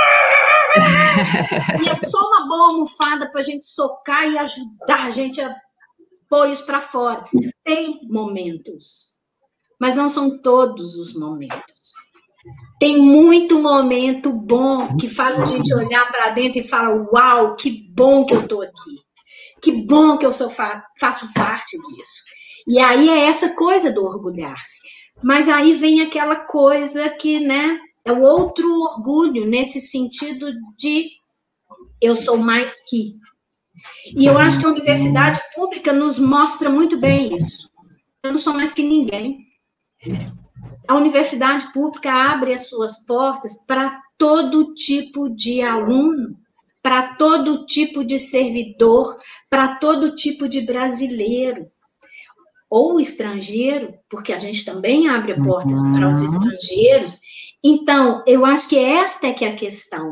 e é só uma boa almofada para a gente socar e ajudar a gente a pôr isso para fora. Tem momentos, mas não são todos os momentos. Tem muito momento bom que faz a gente olhar para dentro e falar, uau, que bom que eu estou aqui. Que bom que eu faço parte disso. E aí é essa coisa do orgulhar-se. Mas aí vem aquela coisa que, né, é o outro orgulho, nesse sentido de eu sou mais que. E eu acho que a universidade pública nos mostra muito bem isso. Eu não sou mais que ninguém. A universidade pública abre as suas portas para todo tipo de aluno, para todo tipo de servidor, para todo tipo de brasileiro, ou estrangeiro, porque a gente também abre portas para os estrangeiros. Então, eu acho que esta é que é a questão.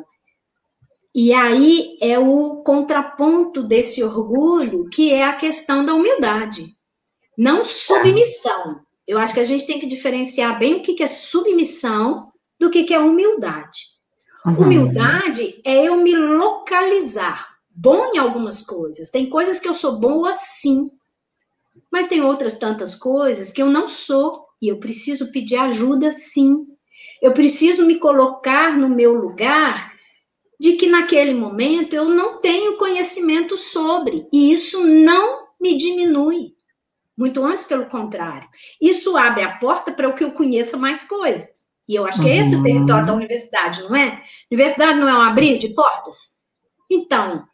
E aí é o contraponto desse orgulho, que é a questão da humildade. Não submissão. Eu acho que a gente tem que diferenciar bem o que é submissão do que é humildade. Humildade é eu me localizar. Bom em algumas coisas. Tem coisas que eu sou boa, sim. Mas tem outras tantas coisas que eu não sou. E eu preciso pedir ajuda, sim. Eu preciso me colocar no meu lugar de que naquele momento eu não tenho conhecimento sobre. E isso não me diminui. Muito antes, pelo contrário. Isso abre a porta para que eu conheça mais coisas. E eu acho que é esse o território da universidade, não é? Universidade não é um abrir de portas? Então,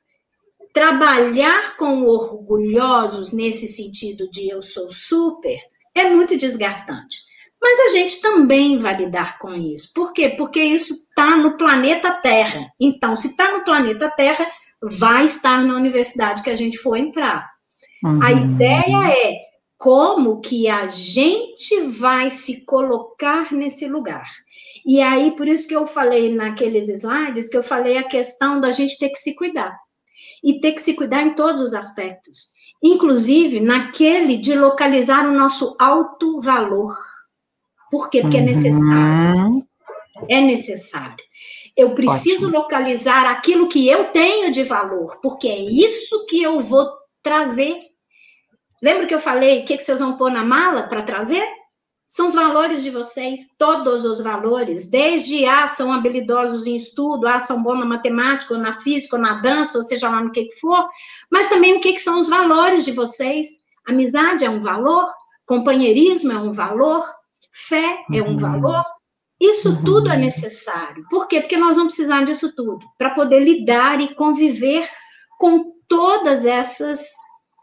trabalhar com orgulhosos nesse sentido de eu sou super é muito desgastante. Mas a gente também vai lidar com isso. Por quê? Porque isso está no planeta Terra. Então, se está no planeta Terra, vai estar na universidade que a gente for entrar. A ideia é como que a gente vai se colocar nesse lugar. E aí, por isso que eu falei naqueles slides, que eu falei a questão da gente ter que se cuidar. E ter que se cuidar em todos os aspectos. Inclusive, naquele de localizar o nosso alto valor. Por quê? Porque é necessário. É necessário. Eu preciso localizar aquilo que eu tenho de valor, porque é isso que eu vou trazer. Lembra que eu falei o que vocês vão pôr na mala para trazer? São os valores de vocês, todos os valores, desde são habilidosos em estudo, são bons na matemática, ou na física, ou na dança, ou seja lá no que for, mas também o que são os valores de vocês. Amizade é um valor, companheirismo é um valor, fé é um valor. Isso tudo é necessário. Por quê? Porque nós vamos precisar disso tudo, para poder lidar e conviver com todas essas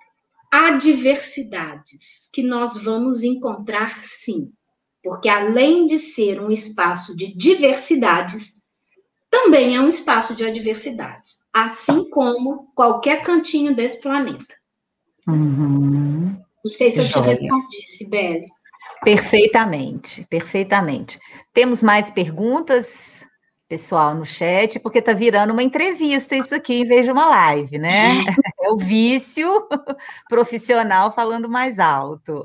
adversidades que nós vamos encontrar, sim. Porque além de ser um espaço de diversidades, também é um espaço de adversidades. Assim como qualquer cantinho desse planeta. Não sei se eu te respondi, Sibeli. Perfeitamente, perfeitamente. Temos mais perguntas, pessoal, no chat, porque está virando uma entrevista isso aqui, em vez de uma live, né? É o vício profissional falando mais alto.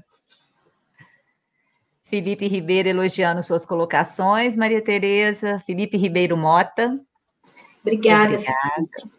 Felipe Ribeiro elogiando suas colocações, Maria Tereza, Felipe Ribeiro Mota. Obrigada, Obrigada. Felipe.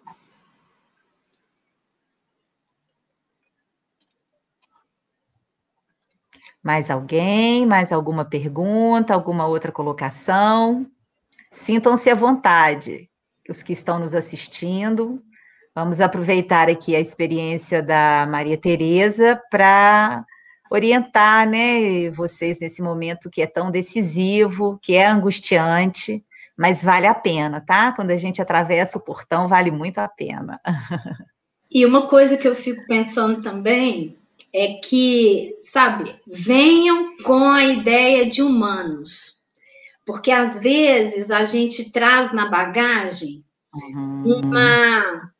Mais alguém? Mais alguma pergunta? Alguma outra colocação? Sintam-se à vontade, os que estão nos assistindo. Vamos aproveitar aqui a experiência da Maria Tereza para orientar, né, vocês nesse momento que é tão decisivo, que é angustiante, mas vale a pena, tá? Quando a gente atravessa o portão, vale muito a pena. E uma coisa que eu fico pensando também é que, sabe, venham com a ideia de humanos, porque às vezes a gente traz na bagagem uma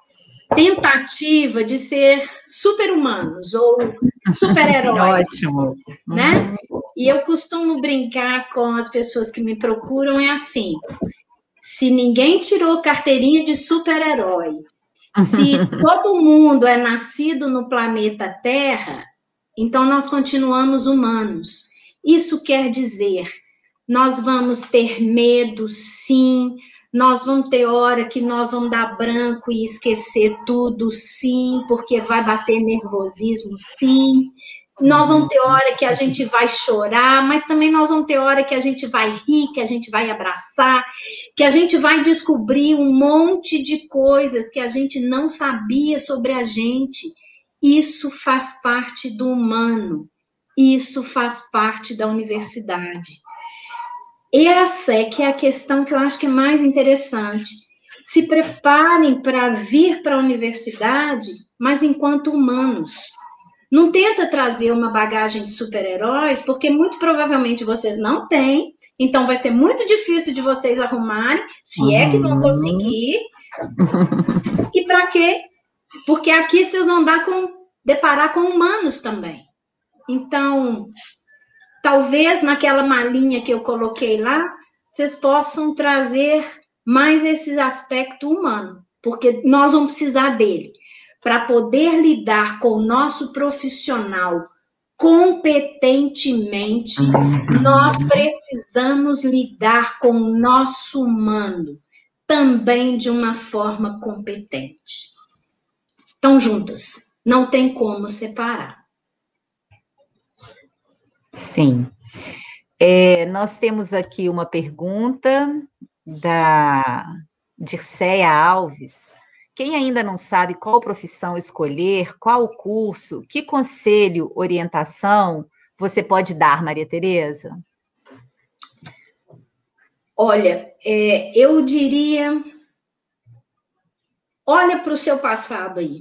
tentativa de ser super-humanos ou super-heróis. Ótimo. Né? E eu costumo brincar com as pessoas que me procuram, é assim, se ninguém tirou carteirinha de super-herói, se todo mundo é nascido no planeta Terra, então nós continuamos humanos. Isso quer dizer, nós vamos ter medo, sim, nós vamos ter hora que nós vamos dar branco e esquecer tudo, sim, porque vai bater nervosismo, sim. Nós vamos ter hora que a gente vai chorar, mas também nós vamos ter hora que a gente vai rir, que a gente vai abraçar, que a gente vai descobrir um monte de coisas que a gente não sabia sobre a gente. Isso faz parte do humano, isso faz parte da universidade. Essa é que é a questão que eu acho que é mais interessante. Se preparem para vir para a universidade, mas enquanto humanos. Não tenta trazer uma bagagem de super-heróis, porque muito provavelmente vocês não têm, então vai ser muito difícil de vocês arrumarem, se é que vão conseguir. E para quê? Porque aqui vocês vão deparar com humanos também. Então, talvez naquela malinha que eu coloquei lá, vocês possam trazer mais esse aspecto humano, porque nós vamos precisar dele. Para poder lidar com o nosso profissional competentemente, nós precisamos lidar com o nosso humano também de uma forma competente. Estão juntas, não tem como separar. Sim. Nós temos aqui uma pergunta da Dirceia Alves. Quem ainda não sabe qual profissão escolher, qual curso, que conselho, orientação você pode dar, Maria Tereza? Olha, eu diria, olha para o seu passado aí.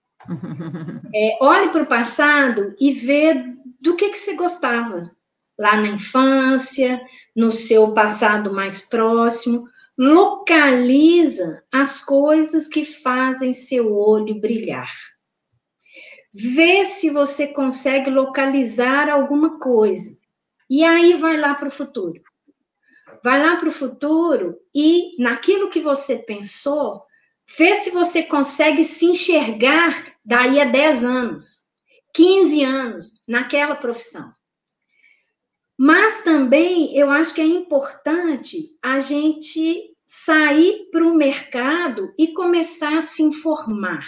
Olhe para o passado e vê do que você gostava. Lá na infância, no seu passado mais próximo, localiza as coisas que fazem seu olho brilhar. Vê se você consegue localizar alguma coisa. E aí vai lá para o futuro. Vai lá para o futuro e, naquilo que você pensou, vê se você consegue se enxergar daí a 10 anos, 15 anos, naquela profissão. Mas também eu acho que é importante a gente sair para o mercado e começar a se informar.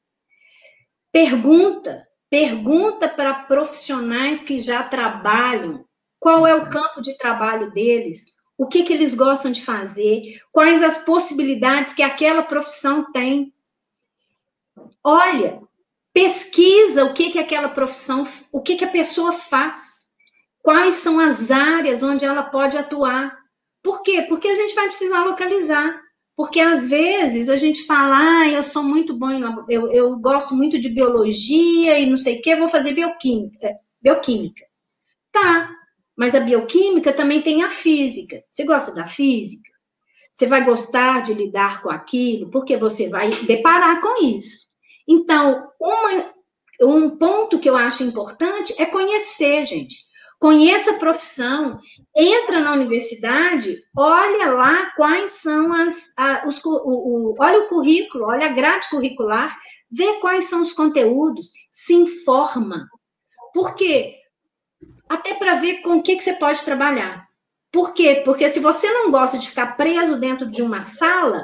Pergunta para profissionais que já trabalham, qual é o campo de trabalho deles, o que eles gostam de fazer, quais as possibilidades que aquela profissão tem. Olha, pesquisa o que aquela profissão, o que a pessoa faz. Quais são as áreas onde ela pode atuar? Por quê? Porque a gente vai precisar localizar. Porque, às vezes, a gente fala, eu sou muito bom, eu gosto muito de biologia e não sei o quê, vou fazer bioquímica. Tá, mas a bioquímica também tem a física. Você gosta da física? Você vai gostar de lidar com aquilo, porque você vai deparar com isso. Então, um ponto que eu acho importante é conhecer, gente. Conheça a profissão, entra na universidade, olha lá quais são olha o currículo, olha a grade curricular, vê quais são os conteúdos, se informa. Por quê? Até para ver com o que você pode trabalhar. Por quê? Porque se você não gosta de ficar preso dentro de uma sala,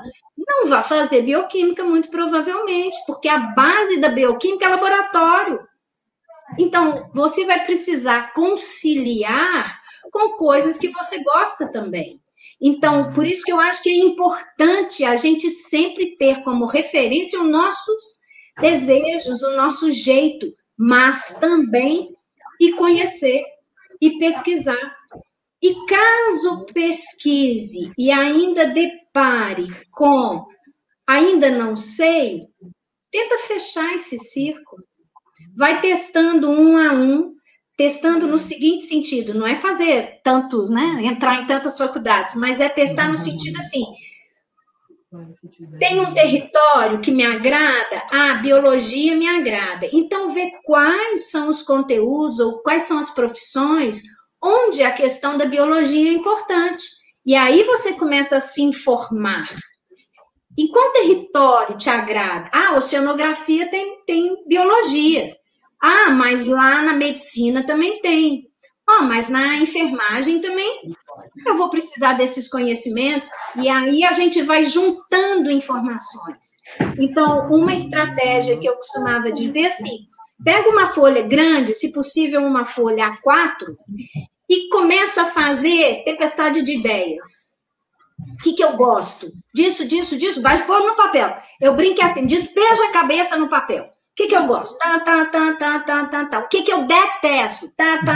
Não vai fazer bioquímica, muito provavelmente, porque a base da bioquímica é laboratório. Então, você vai precisar conciliar com coisas que você gosta também. Então, por isso que eu acho que é importante a gente sempre ter como referência os nossos desejos, o nosso jeito, mas também e conhecer e pesquisar. E caso pesquise e ainda depare com ainda não sei, tenta fechar esse círculo. Vai testando um a um, testando no seguinte sentido, não é fazer tantos, né, entrar em tantas faculdades, mas é testar no sentido assim, tem um território que me agrada, a biologia me agrada, então ver quais são os conteúdos ou quais são as profissões onde a questão da biologia é importante, e aí você começa a se informar. Em qual território te agrada? Ah, oceanografia tem biologia. Ah, mas lá na medicina também tem. Ah, mas na enfermagem também eu vou precisar desses conhecimentos. E aí a gente vai juntando informações. Então, uma estratégia que eu costumava dizer assim, pega uma folha grande, se possível uma folha A4, e começa a fazer tempestade de ideias. O que eu gosto? Disso, vai pôr no papel. Eu brinco assim, despeja a cabeça no papel. O que eu gosto? O que eu detesto?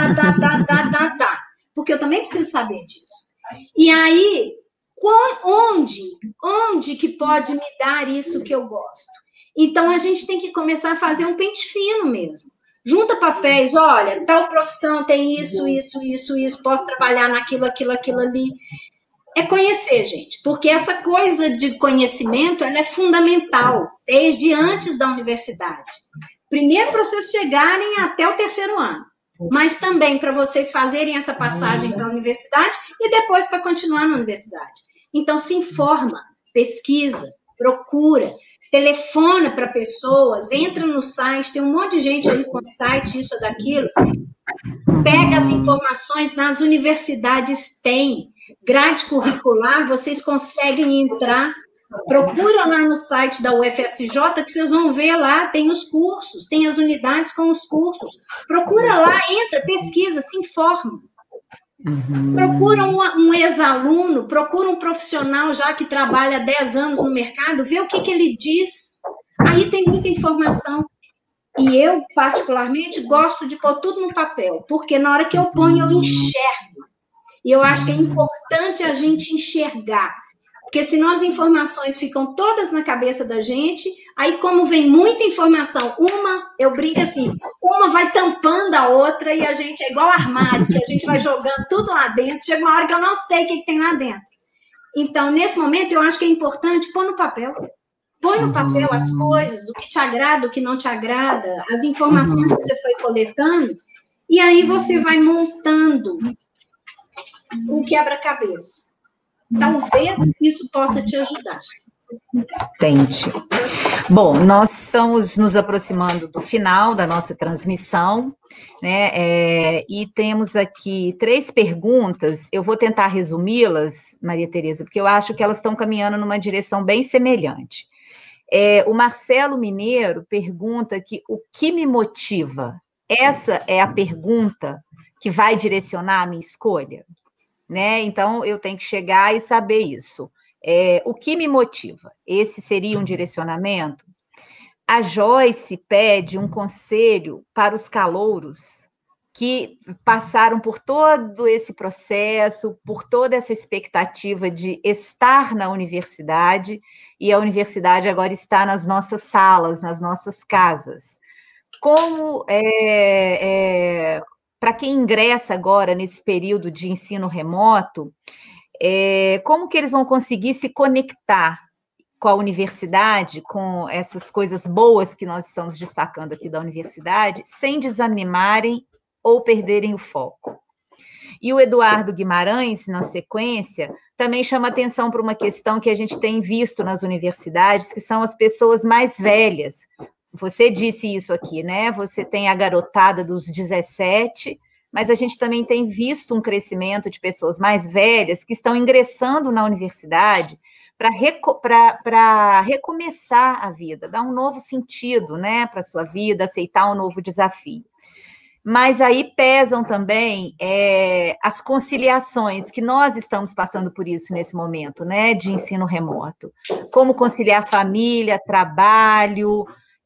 Porque eu também preciso saber disso. E aí, onde que pode me dar isso que eu gosto? Então, a gente tem que começar a fazer um pente fino mesmo. Junta papéis, olha, tal profissão tem isso, posso trabalhar naquilo, aquilo ali. É conhecer, gente, porque essa coisa de conhecimento, ela é fundamental, desde antes da universidade. Primeiro para vocês chegarem até o 3º ano, mas também para vocês fazerem essa passagem para a universidade e depois para continuar na universidade. Então, se informa, pesquisa, procura, telefona para pessoas, entra no site, tem um monte de gente aí com site, isso ou daquilo, pega as informações, nas universidades tem. Grade curricular, vocês conseguem entrar, procura lá no site da UFSJ, que vocês vão ver lá, tem os cursos, tem as unidades com os cursos. Procura lá, entra, pesquisa, se informa. Procura um ex-aluno, procura um profissional já que trabalha há 10 anos no mercado, vê o que ele diz. Aí tem muita informação. E eu, particularmente, gosto de pôr tudo no papel, porque na hora que eu ponho, eu enxergo. E eu acho que é importante a gente enxergar, porque senão as informações ficam todas na cabeça da gente, aí como vem muita informação, eu brinco assim, uma vai tampando a outra e a gente é igual armário, que a gente vai jogando tudo lá dentro, chega uma hora que eu não sei o que tem lá dentro. Então, nesse momento, eu acho que é importante pôr no papel. Põe no papel as coisas, o que te agrada, o que não te agrada, as informações que você foi coletando, e aí você vai montando um quebra-cabeça. Talvez isso possa te ajudar. Entendi. Bom, nós estamos nos aproximando do final da nossa transmissão, né? E temos aqui 3 perguntas. Eu vou tentar resumi-las, Maria Tereza, porque eu acho que elas estão caminhando numa direção bem semelhante. O Marcelo Mineiro pergunta aqui, o que me motiva? Essa é a pergunta que vai direcionar a minha escolha, né? Então, eu tenho que chegar e saber isso. O que me motiva? Esse seria um direcionamento? A Joyce pede um conselho para os calouros que passaram por todo esse processo, por toda essa expectativa de estar na universidade, e a universidade agora está nas nossas salas, nas nossas casas. Como para quem ingressa agora nesse período de ensino remoto, como que eles vão conseguir se conectar com a universidade, com essas coisas boas que nós estamos destacando aqui da universidade, sem desanimarem ou perderem o foco? E o Eduardo Guimarães, na sequência, também chama atenção para uma questão que a gente tem visto nas universidades, que são as pessoas mais velhas. Você disse isso aqui, né? Você tem a garotada dos 17, mas a gente também tem visto um crescimento de pessoas mais velhas que estão ingressando na universidade para recomeçar a vida, dar um novo sentido, né, para a sua vida, aceitar um novo desafio. Mas aí pesam também as conciliações, que nós estamos passando por isso nesse momento, né, de ensino remoto. Como conciliar família, trabalho,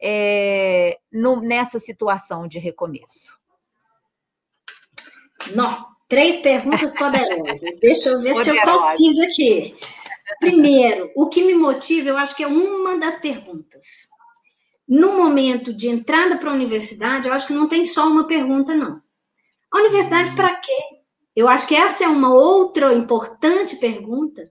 nessa situação de recomeço. 3 perguntas poderosas. Deixa eu ver se eu consigo aqui. Primeiro, o que me motiva, eu acho que é uma das perguntas. No momento de entrada para a universidade, eu acho que não tem só uma pergunta, não. A universidade para quê? Eu acho que essa é uma outra importante pergunta.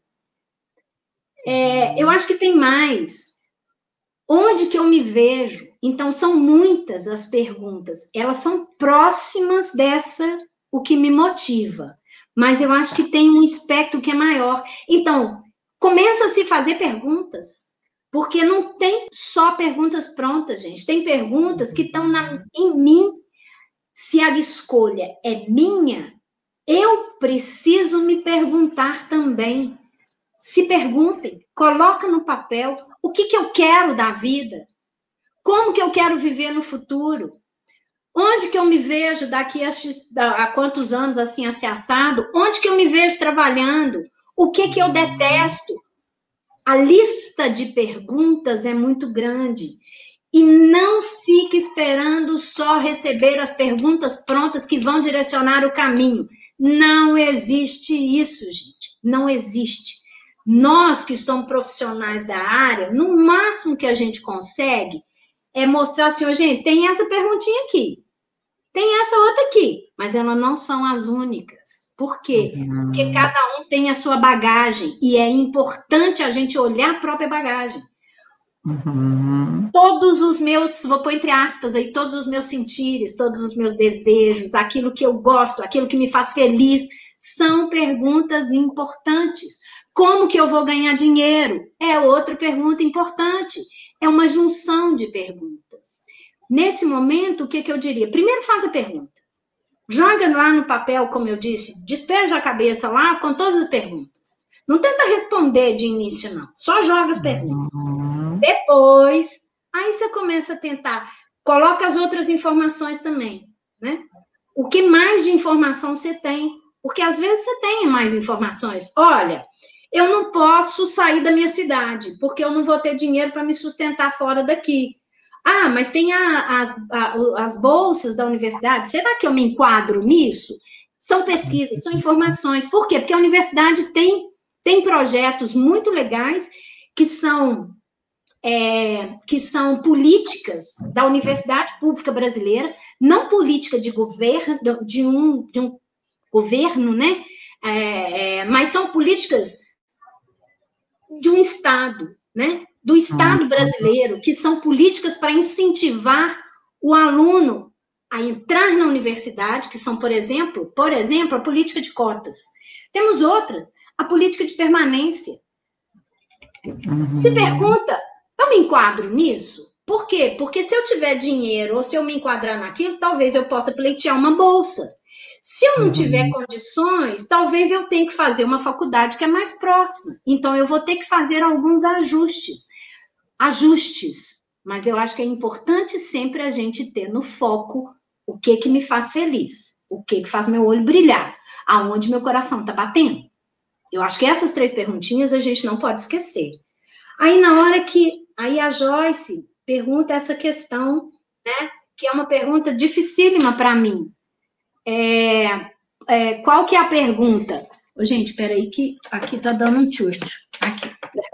Eu acho que tem mais. Onde que eu me vejo? Então, são muitas as perguntas. Elas são próximas o que me motiva. Mas eu acho que tem um espectro que é maior. Então, começa a se fazer perguntas. Porque não tem só perguntas prontas, gente. Tem perguntas que estão em mim. Se a escolha é minha, eu preciso me perguntar também. Se perguntem, coloca no papel o que eu quero da vida, como que eu quero viver no futuro, onde que eu me vejo daqui a quantos anos assim assado, onde que eu me vejo trabalhando, o que eu detesto. A lista de perguntas é muito grande. E não fique esperando só receber as perguntas prontas que vão direcionar o caminho. Não existe isso, gente. Não existe. Nós que somos profissionais da área, no máximo que a gente consegue é mostrar assim, gente, tem essa perguntinha aqui, tem essa outra aqui, mas elas não são as únicas. Por quê? Porque cada um tem a sua bagagem e é importante a gente olhar a própria bagagem. Todos os meus, vou pôr entre aspas aí, todos os meus sentires, todos os meus desejos, aquilo que eu gosto, aquilo que me faz feliz, são perguntas importantes. Como que eu vou ganhar dinheiro? É outra pergunta importante. É uma junção de perguntas. Nesse momento, o que eu diria? Primeiro faz a pergunta. Joga lá no papel, como eu disse, despeja a cabeça lá com todas as perguntas. Não tenta responder de início, não. Só joga as perguntas. Depois, aí você começa a tentar. Coloca as outras informações também, né? O que mais de informação você tem? Porque às vezes você tem mais informações. Olha, eu não posso sair da minha cidade, porque eu não vou ter dinheiro para me sustentar fora daqui. Ah, mas tem as bolsas da universidade. Será que eu me enquadro nisso? São pesquisas, são informações. Por quê? Porque a universidade tem projetos muito legais que são políticas da Universidade Pública Brasileira, não política de governo, de um governo, né? Mas são políticas de um Estado, né? Do Estado brasileiro, que são políticas para incentivar o aluno a entrar na universidade, que são, por exemplo, a política de cotas. Temos outra, a política de permanência. Se pergunta, eu me enquadro nisso? Por quê? Porque se eu tiver dinheiro ou se eu me enquadrar naquilo, talvez eu possa pleitear uma bolsa. Se eu não tiver condições, talvez eu tenha que fazer uma faculdade que é mais próxima. Então, eu vou ter que fazer alguns ajustes. Mas eu acho que é importante sempre a gente ter no foco o que me faz feliz, o que faz meu olho brilhar, aonde meu coração está batendo. Eu acho que essas 3 perguntinhas a gente não pode esquecer. Aí, na hora que a Joyce pergunta essa questão, né, que é uma pergunta dificílima para mim, qual que é a pergunta? Gente, peraí que aqui tá dando um tchusto. Aqui.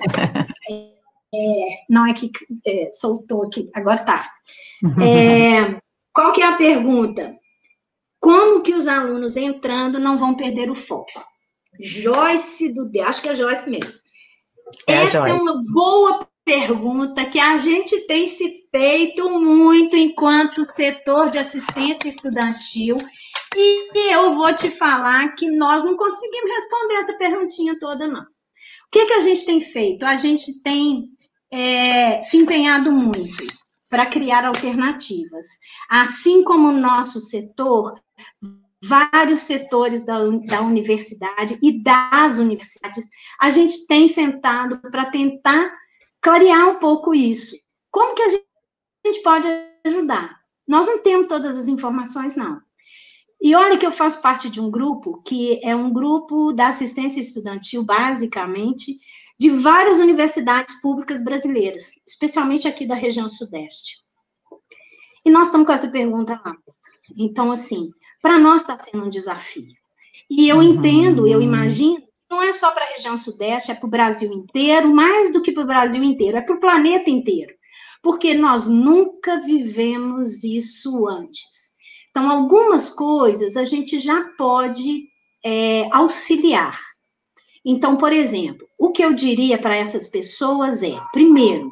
Não, é que soltou aqui. Agora tá. Qual que é a pergunta? Como que os alunos entrando não vão perder o foco? Joyce acho que é Joyce mesmo. Essa é uma boa pergunta que a gente tem se feito muito enquanto setor de assistência estudantil. E eu vou te falar que nós não conseguimos responder essa perguntinha toda, não. O que a gente tem feito? A gente tem se empenhado muito para criar alternativas. Assim como o nosso setor vários setores da universidade e das universidades, a gente tem sentado para tentar clarear um pouco isso. Como que a gente pode ajudar? Nós não temos todas as informações, não. E olha que eu faço parte de um grupo, que é um grupo da assistência estudantil, basicamente, de várias universidades públicas brasileiras, especialmente aqui da região sudeste. E nós estamos com essa pergunta lá. Então, assim, para nós está sendo um desafio. E eu entendo, eu imagino, não é só para a região sudeste, é para o Brasil inteiro, mais do que para o Brasil inteiro, é para o planeta inteiro. Porque nós nunca vivemos isso antes. Então, algumas coisas a gente já pode auxiliar. Então, por exemplo, o que eu diria para essas pessoas é, primeiro,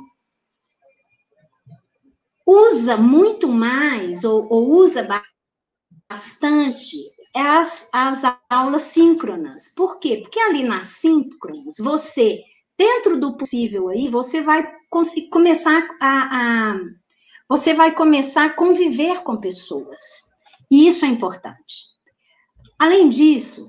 usa muito mais, ou usa bastante, as aulas síncronas. Por quê? Porque ali nas síncronas, você, dentro do possível aí, você vai começar você vai começar a conviver com pessoas. E isso é importante. Além disso,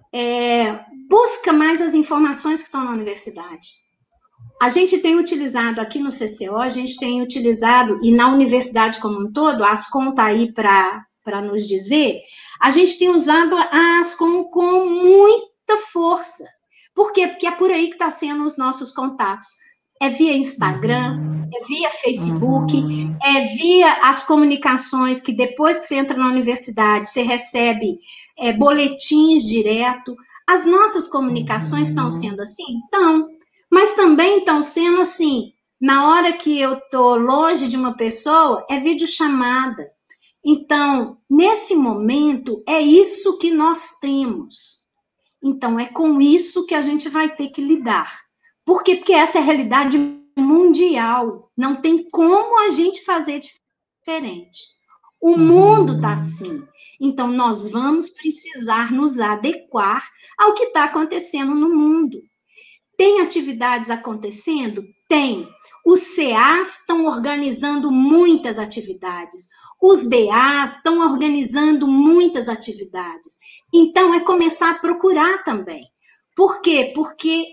busca mais as informações que estão na universidade. A gente tem utilizado aqui no CCO, a gente tem utilizado, e na universidade como um todo, a Ascom está aí para nos dizer, a gente tem usado a Ascom com muita força. Por quê? Porque é por aí que está sendo os nossos contatos. É via Instagram, é via Facebook, é via as comunicações que depois que você entra na universidade, você recebe boletins direto. As nossas comunicações estão sendo assim? Estão. Mas também estão sendo assim, na hora que eu estou longe de uma pessoa, é videochamada. Então, nesse momento, é isso que nós temos. Então, é com isso que a gente vai ter que lidar. Por quê? Porque essa é a realidade mundial. Não tem como a gente fazer diferente. O mundo está assim. Então, nós vamos precisar nos adequar ao que está acontecendo no mundo. Tem atividades acontecendo? Tem. Os CAs estão organizando muitas atividades. Os DAs estão organizando muitas atividades. Então, é começar a procurar também. Por quê? Porque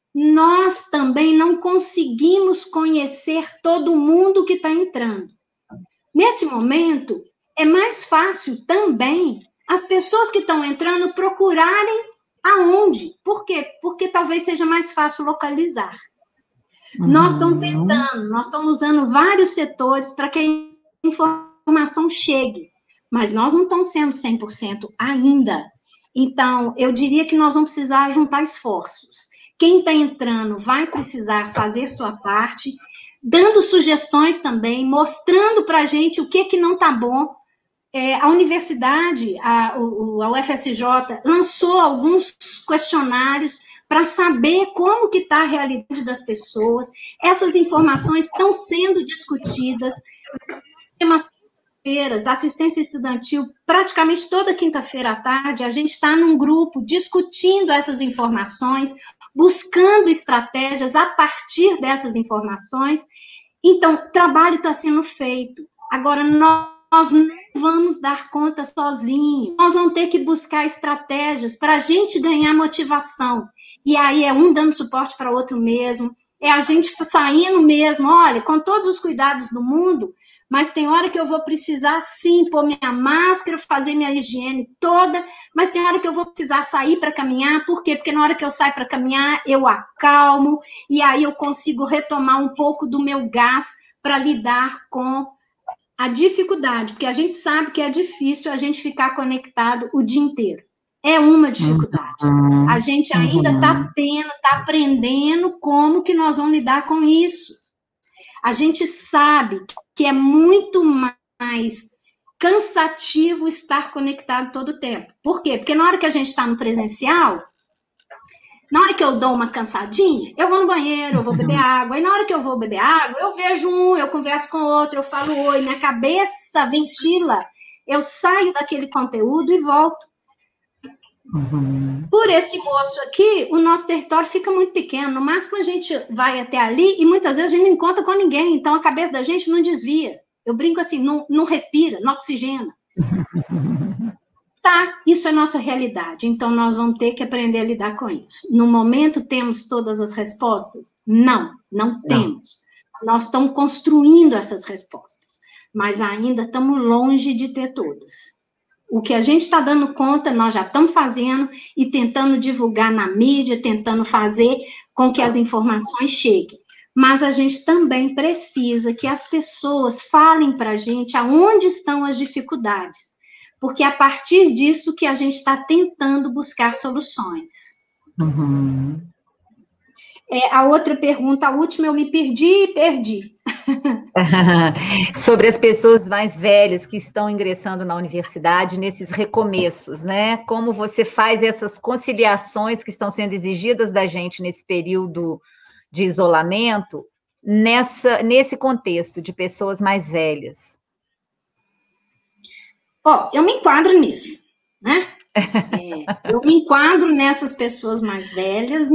nós também não conseguimos conhecer todo mundo que está entrando. Nesse momento, é mais fácil também as pessoas que estão entrando procurarem aonde? Por quê? Porque talvez seja mais fácil localizar. Nós estamos tentando, nós estamos usando vários setores para que a informação chegue, mas nós não estamos sendo 100% ainda. Então, eu diria que nós vamos precisar juntar esforços. Quem está entrando vai precisar fazer sua parte, dando sugestões também, mostrando para a gente o que não está bom. A universidade, a UFSJ, lançou alguns questionários para saber como que está a realidade das pessoas. Essas informações estão sendo discutidas. Umas quinta-feiras, assistência estudantil, praticamente toda quinta-feira à tarde, a gente está num grupo discutindo essas informações, buscando estratégias a partir dessas informações. Então, o trabalho está sendo feito. Agora, nós não vamos dar conta sozinhos. Nós vamos ter que buscar estratégias para a gente ganhar motivação. E aí é um dando suporte para o outro mesmo, é a gente saindo mesmo, olha, com todos os cuidados do mundo, mas tem hora que eu vou precisar, sim, pôr minha máscara, fazer minha higiene toda, mas tem hora que eu vou precisar sair para caminhar. Por quê? Porque na hora que eu saio para caminhar, eu acalmo, e aí eu consigo retomar um pouco do meu gás para lidar com a dificuldade, porque a gente sabe que é difícil a gente ficar conectado o dia inteiro. É uma dificuldade. A gente ainda está aprendendo como que nós vamos lidar com isso. A gente sabe que é muito mais cansativo estar conectado todo o tempo. Por quê? Porque na hora que a gente está no presencial, na hora que eu dou uma cansadinha, eu vou no banheiro, eu vou beber água. E na hora que eu vou beber água, eu vejo um, eu converso com outro, eu falo oi, minha cabeça ventila, eu saio daquele conteúdo e volto. Por esse moço aqui, o nosso território fica muito pequeno. No máximo, a gente vai até ali e muitas vezes a gente não encontra com ninguém. Então, a cabeça da gente não desvia. Eu brinco assim, não respira, não oxigena. Tá, isso é nossa realidade, então nós vamos ter que aprender a lidar com isso. No momento, temos todas as respostas? Não temos. Nós estamos construindo essas respostas, mas ainda estamos longe de ter todas. O que a gente está dando conta, nós já estamos fazendo e tentando divulgar na mídia, tentando fazer com que as informações cheguem. Mas a gente também precisa que as pessoas falem para a gente aonde estão as dificuldades, porque é a partir disso que a gente está tentando buscar soluções. Uhum. A outra pergunta, a última, eu me perdi. Sobre as pessoas mais velhas que estão ingressando na universidade nesses recomeços, né? Como você faz essas conciliações que estão sendo exigidas da gente nesse período de isolamento, nesse contexto de pessoas mais velhas? Eu me enquadro nisso, né? Eu me enquadro nessas pessoas mais velhas,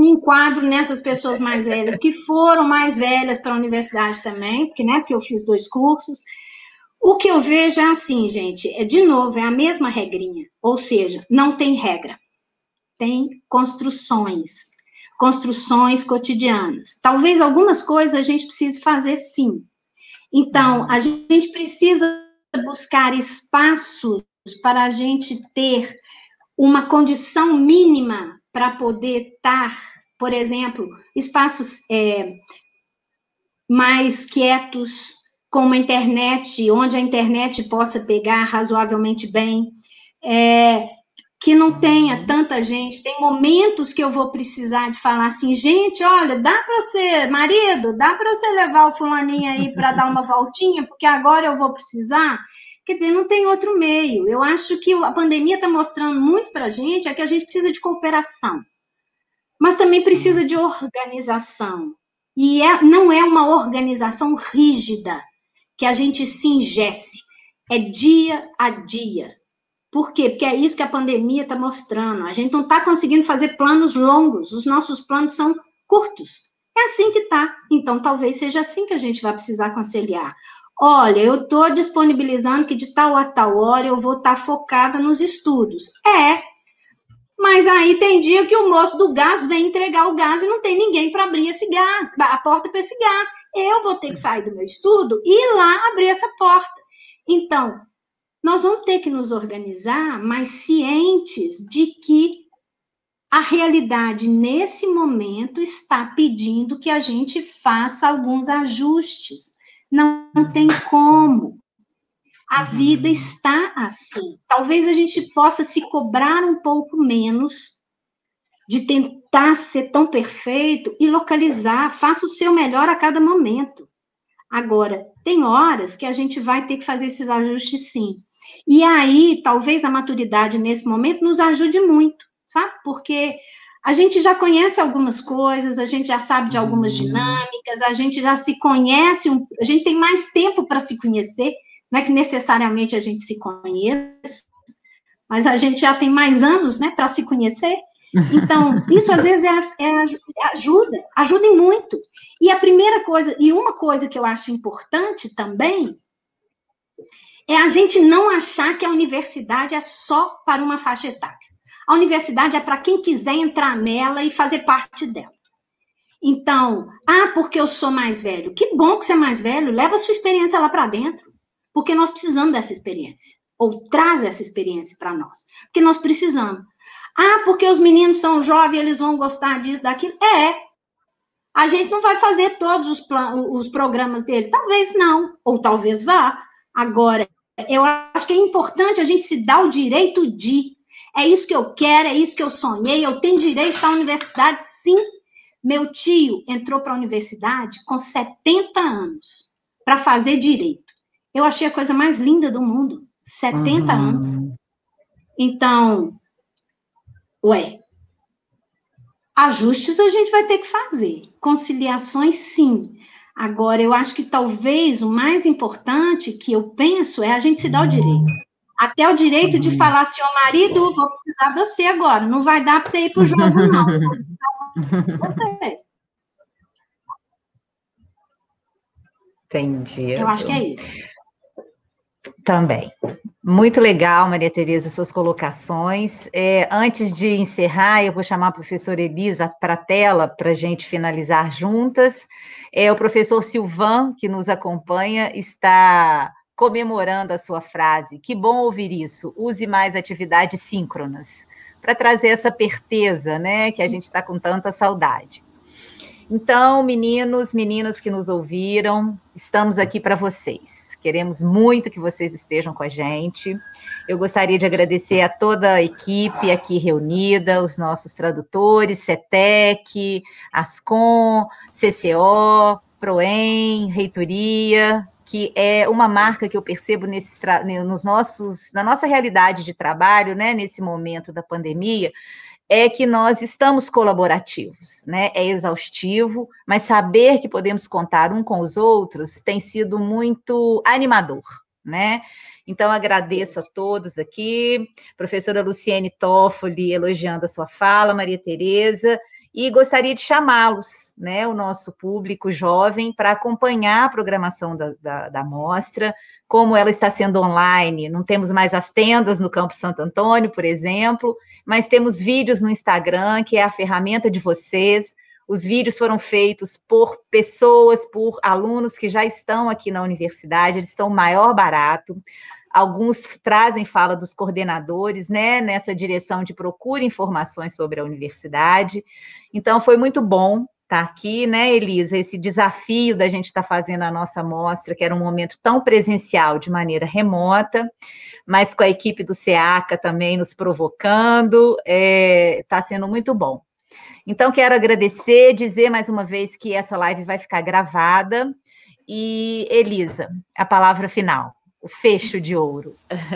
que foram mais velhas para a universidade também, porque eu fiz 2 cursos. O que eu vejo é assim, gente, de novo, é a mesma regrinha, ou seja, não tem regra, tem construções cotidianas. Talvez algumas coisas a gente precise fazer sim. Então, a gente precisa buscar espaços para a gente ter uma condição mínima para poder estar, por exemplo, espaços mais quietos, com uma internet, onde a internet possa pegar razoavelmente bem, que não tenha tanta gente. Tem momentos que eu vou precisar de falar assim, gente, olha, dá para você, marido, dá para você levar o fulaninho aí para dar uma voltinha, porque agora eu vou precisar. Quer dizer, não tem outro meio. Eu acho que a pandemia está mostrando muito para a gente, que a gente precisa de cooperação, mas também precisa de organização. E não é uma organização rígida, que a gente se engesse. É dia a dia. Por quê? Porque é isso que a pandemia está mostrando. A gente não está conseguindo fazer planos longos, os nossos planos são curtos. É assim que está. Então, talvez seja assim que a gente vai precisar conciliar. Olha, eu estou disponibilizando que de tal a tal hora eu vou estar focada nos estudos. Mas aí tem dia que o moço do gás vem entregar o gás e não tem ninguém para abrir esse gás, a porta para esse gás. Eu vou ter que sair do meu estudo e ir lá abrir essa porta. Então, nós vamos ter que nos organizar, mas cientes de que a realidade nesse momento está pedindo que a gente faça alguns ajustes. Não tem como. A vida está assim. Talvez a gente possa se cobrar um pouco menos de tentar ser tão perfeito e localizar, faça o seu melhor a cada momento. Agora, tem horas que a gente vai ter que fazer esses ajustes sim. E aí, talvez a maturidade nesse momento nos ajude muito, sabe? Porque a gente já conhece algumas coisas, a gente já sabe de algumas dinâmicas, a gente já se conhece, a gente tem mais tempo para se conhecer, não é que necessariamente a gente se conheça, mas a gente já tem mais anos, né, para se conhecer. Então, isso às vezes ajuda em muito. E a primeira coisa, e uma coisa que eu acho importante também, é a gente não achar que a universidade é só para uma faixa etária. A universidade é para quem quiser entrar nela e fazer parte dela. Então, porque eu sou mais velho. Que bom que você é mais velho, leva a sua experiência lá para dentro, porque nós precisamos dessa experiência, ou traz essa experiência para nós, porque nós precisamos. Porque os meninos são jovens, eles vão gostar disso, daquilo. A gente não vai fazer todos os programas dele, talvez não, ou talvez vá. Agora, eu acho que é importante a gente se dar o direito de, é isso que eu quero, é isso que eu sonhei, eu tenho direito de estar na universidade, sim. Meu tio entrou para a universidade com 70 anos, para fazer direito. Eu achei a coisa mais linda do mundo, 70 anos. Então, ajustes a gente vai ter que fazer, conciliações sim. Agora, eu acho que talvez o mais importante que eu penso é a gente se dar o direito. Até o direito de falar assim, marido, vou precisar de você agora, não vai dar para você ir para o jogo, não. Vou precisar de você. Entendi. Eu acho que é isso. Também. Muito legal, Maria Tereza, suas colocações. Antes de encerrar, eu vou chamar a professora Elisa para a tela para a gente finalizar juntas. O professor Silvan, que nos acompanha, está comemorando a sua frase. Que bom ouvir isso. Use mais atividades síncronas, para trazer essa perteza, né, que a gente está com tanta saudade. Então, meninos, meninas que nos ouviram, estamos aqui para vocês. Queremos muito que vocês estejam com a gente. Eu gostaria de agradecer a toda a equipe aqui reunida, os nossos tradutores, CETEC, ASCOM, CCO, PROEM, Reitoria, que é uma marca que eu percebo na nossa realidade de trabalho, né, nesse momento da pandemia, é que nós estamos colaborativos, né? É exaustivo, mas saber que podemos contar um com os outros tem sido muito animador, né? Então, agradeço a todos aqui, professora Luciene Toffoli elogiando a sua fala, Maria Tereza, e gostaria de chamá-los, né, o nosso público jovem, para acompanhar a programação da mostra, como ela está sendo online. Não temos mais as tendas no Campo Santo Antônio, por exemplo, mas temos vídeos no Instagram, que é a ferramenta de vocês. Os vídeos foram feitos por pessoas, por alunos que já estão aqui na universidade, eles estão maior barato. Alguns trazem fala dos coordenadores, né, nessa direção de procura informações sobre a universidade. Então, foi muito bom estar aqui, né, Elisa, esse desafio da gente estar fazendo a nossa mostra, que era um momento tão presencial, de maneira remota, mas com a equipe do SEACA também nos provocando, está sendo muito bom. Então, quero agradecer, dizer mais uma vez que essa live vai ficar gravada, e, Elisa, a palavra final. O fecho de ouro.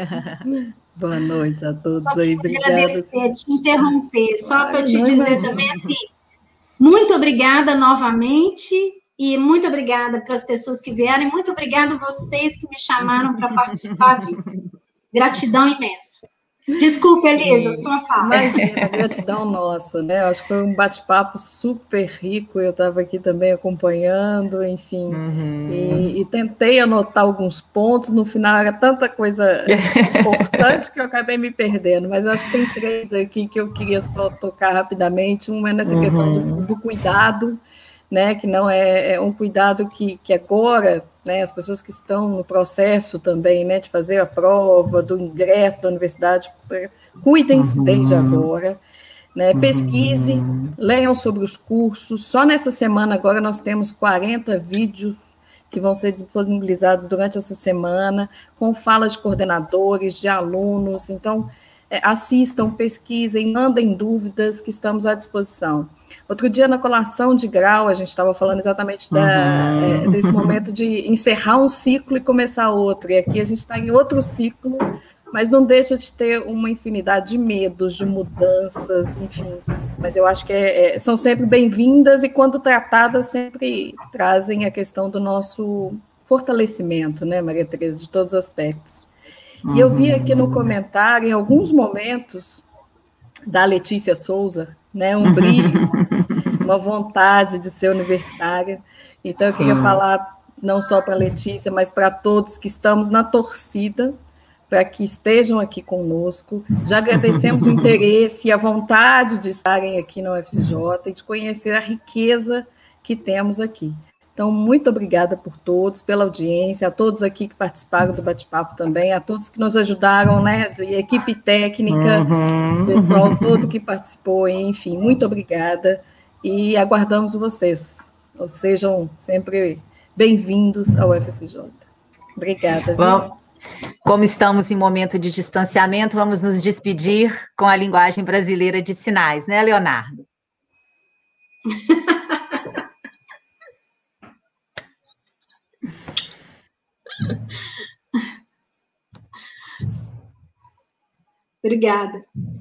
Boa noite a todos aí, obrigada. Agradecer, te interromper, só para te dizer também assim, muito obrigada novamente, e muito obrigada para as pessoas que vieram, e muito obrigada a vocês que me chamaram para participar disso. Gratidão imensa. Desculpa, Elisa, sua fala. Imagina, gratidão nossa, né? Acho que foi um bate-papo super rico, eu estava aqui também acompanhando, enfim, e tentei anotar alguns pontos, no final era tanta coisa importante que eu acabei me perdendo, mas eu acho que tem 3 aqui que eu queria só tocar rapidamente. Um é nessa questão do cuidado, né, que não é um cuidado que agora, né, as pessoas que estão no processo também, né, de fazer a prova, do ingresso da universidade, cuidem-se desde agora, né, pesquise, leiam sobre os cursos. Só nessa semana agora nós temos 40 vídeos que vão ser disponibilizados durante essa semana, com fala de coordenadores, de alunos. Então, assistam, pesquisem, mandem dúvidas, que estamos à disposição. Outro dia, na colação de grau, a gente estava falando exatamente desse momento de encerrar um ciclo e começar outro, e aqui a gente está em outro ciclo, mas não deixa de ter uma infinidade de medos, de mudanças, enfim, mas eu acho que são sempre bem-vindas, e quando tratadas sempre trazem a questão do nosso fortalecimento, né, Maria Tereza, de todos os aspectos. E eu vi aqui no comentário, em alguns momentos, da Letícia Souza, né, um brilho, uma vontade de ser universitária. Então, eu queria falar não só para a Letícia, mas para todos que estamos na torcida, para que estejam aqui conosco. Já agradecemos o interesse e a vontade de estarem aqui na UFCJ e de conhecer a riqueza que temos aqui. Então, muito obrigada por todos, pela audiência, a todos aqui que participaram do bate-papo também, a todos que nos ajudaram, né, a equipe técnica, o pessoal todo que participou, enfim, muito obrigada, e aguardamos vocês. Sejam sempre bem-vindos ao UFCJ. Obrigada. Bom, como estamos em momento de distanciamento, vamos nos despedir com a linguagem brasileira de sinais, né, Leonardo? Obrigada.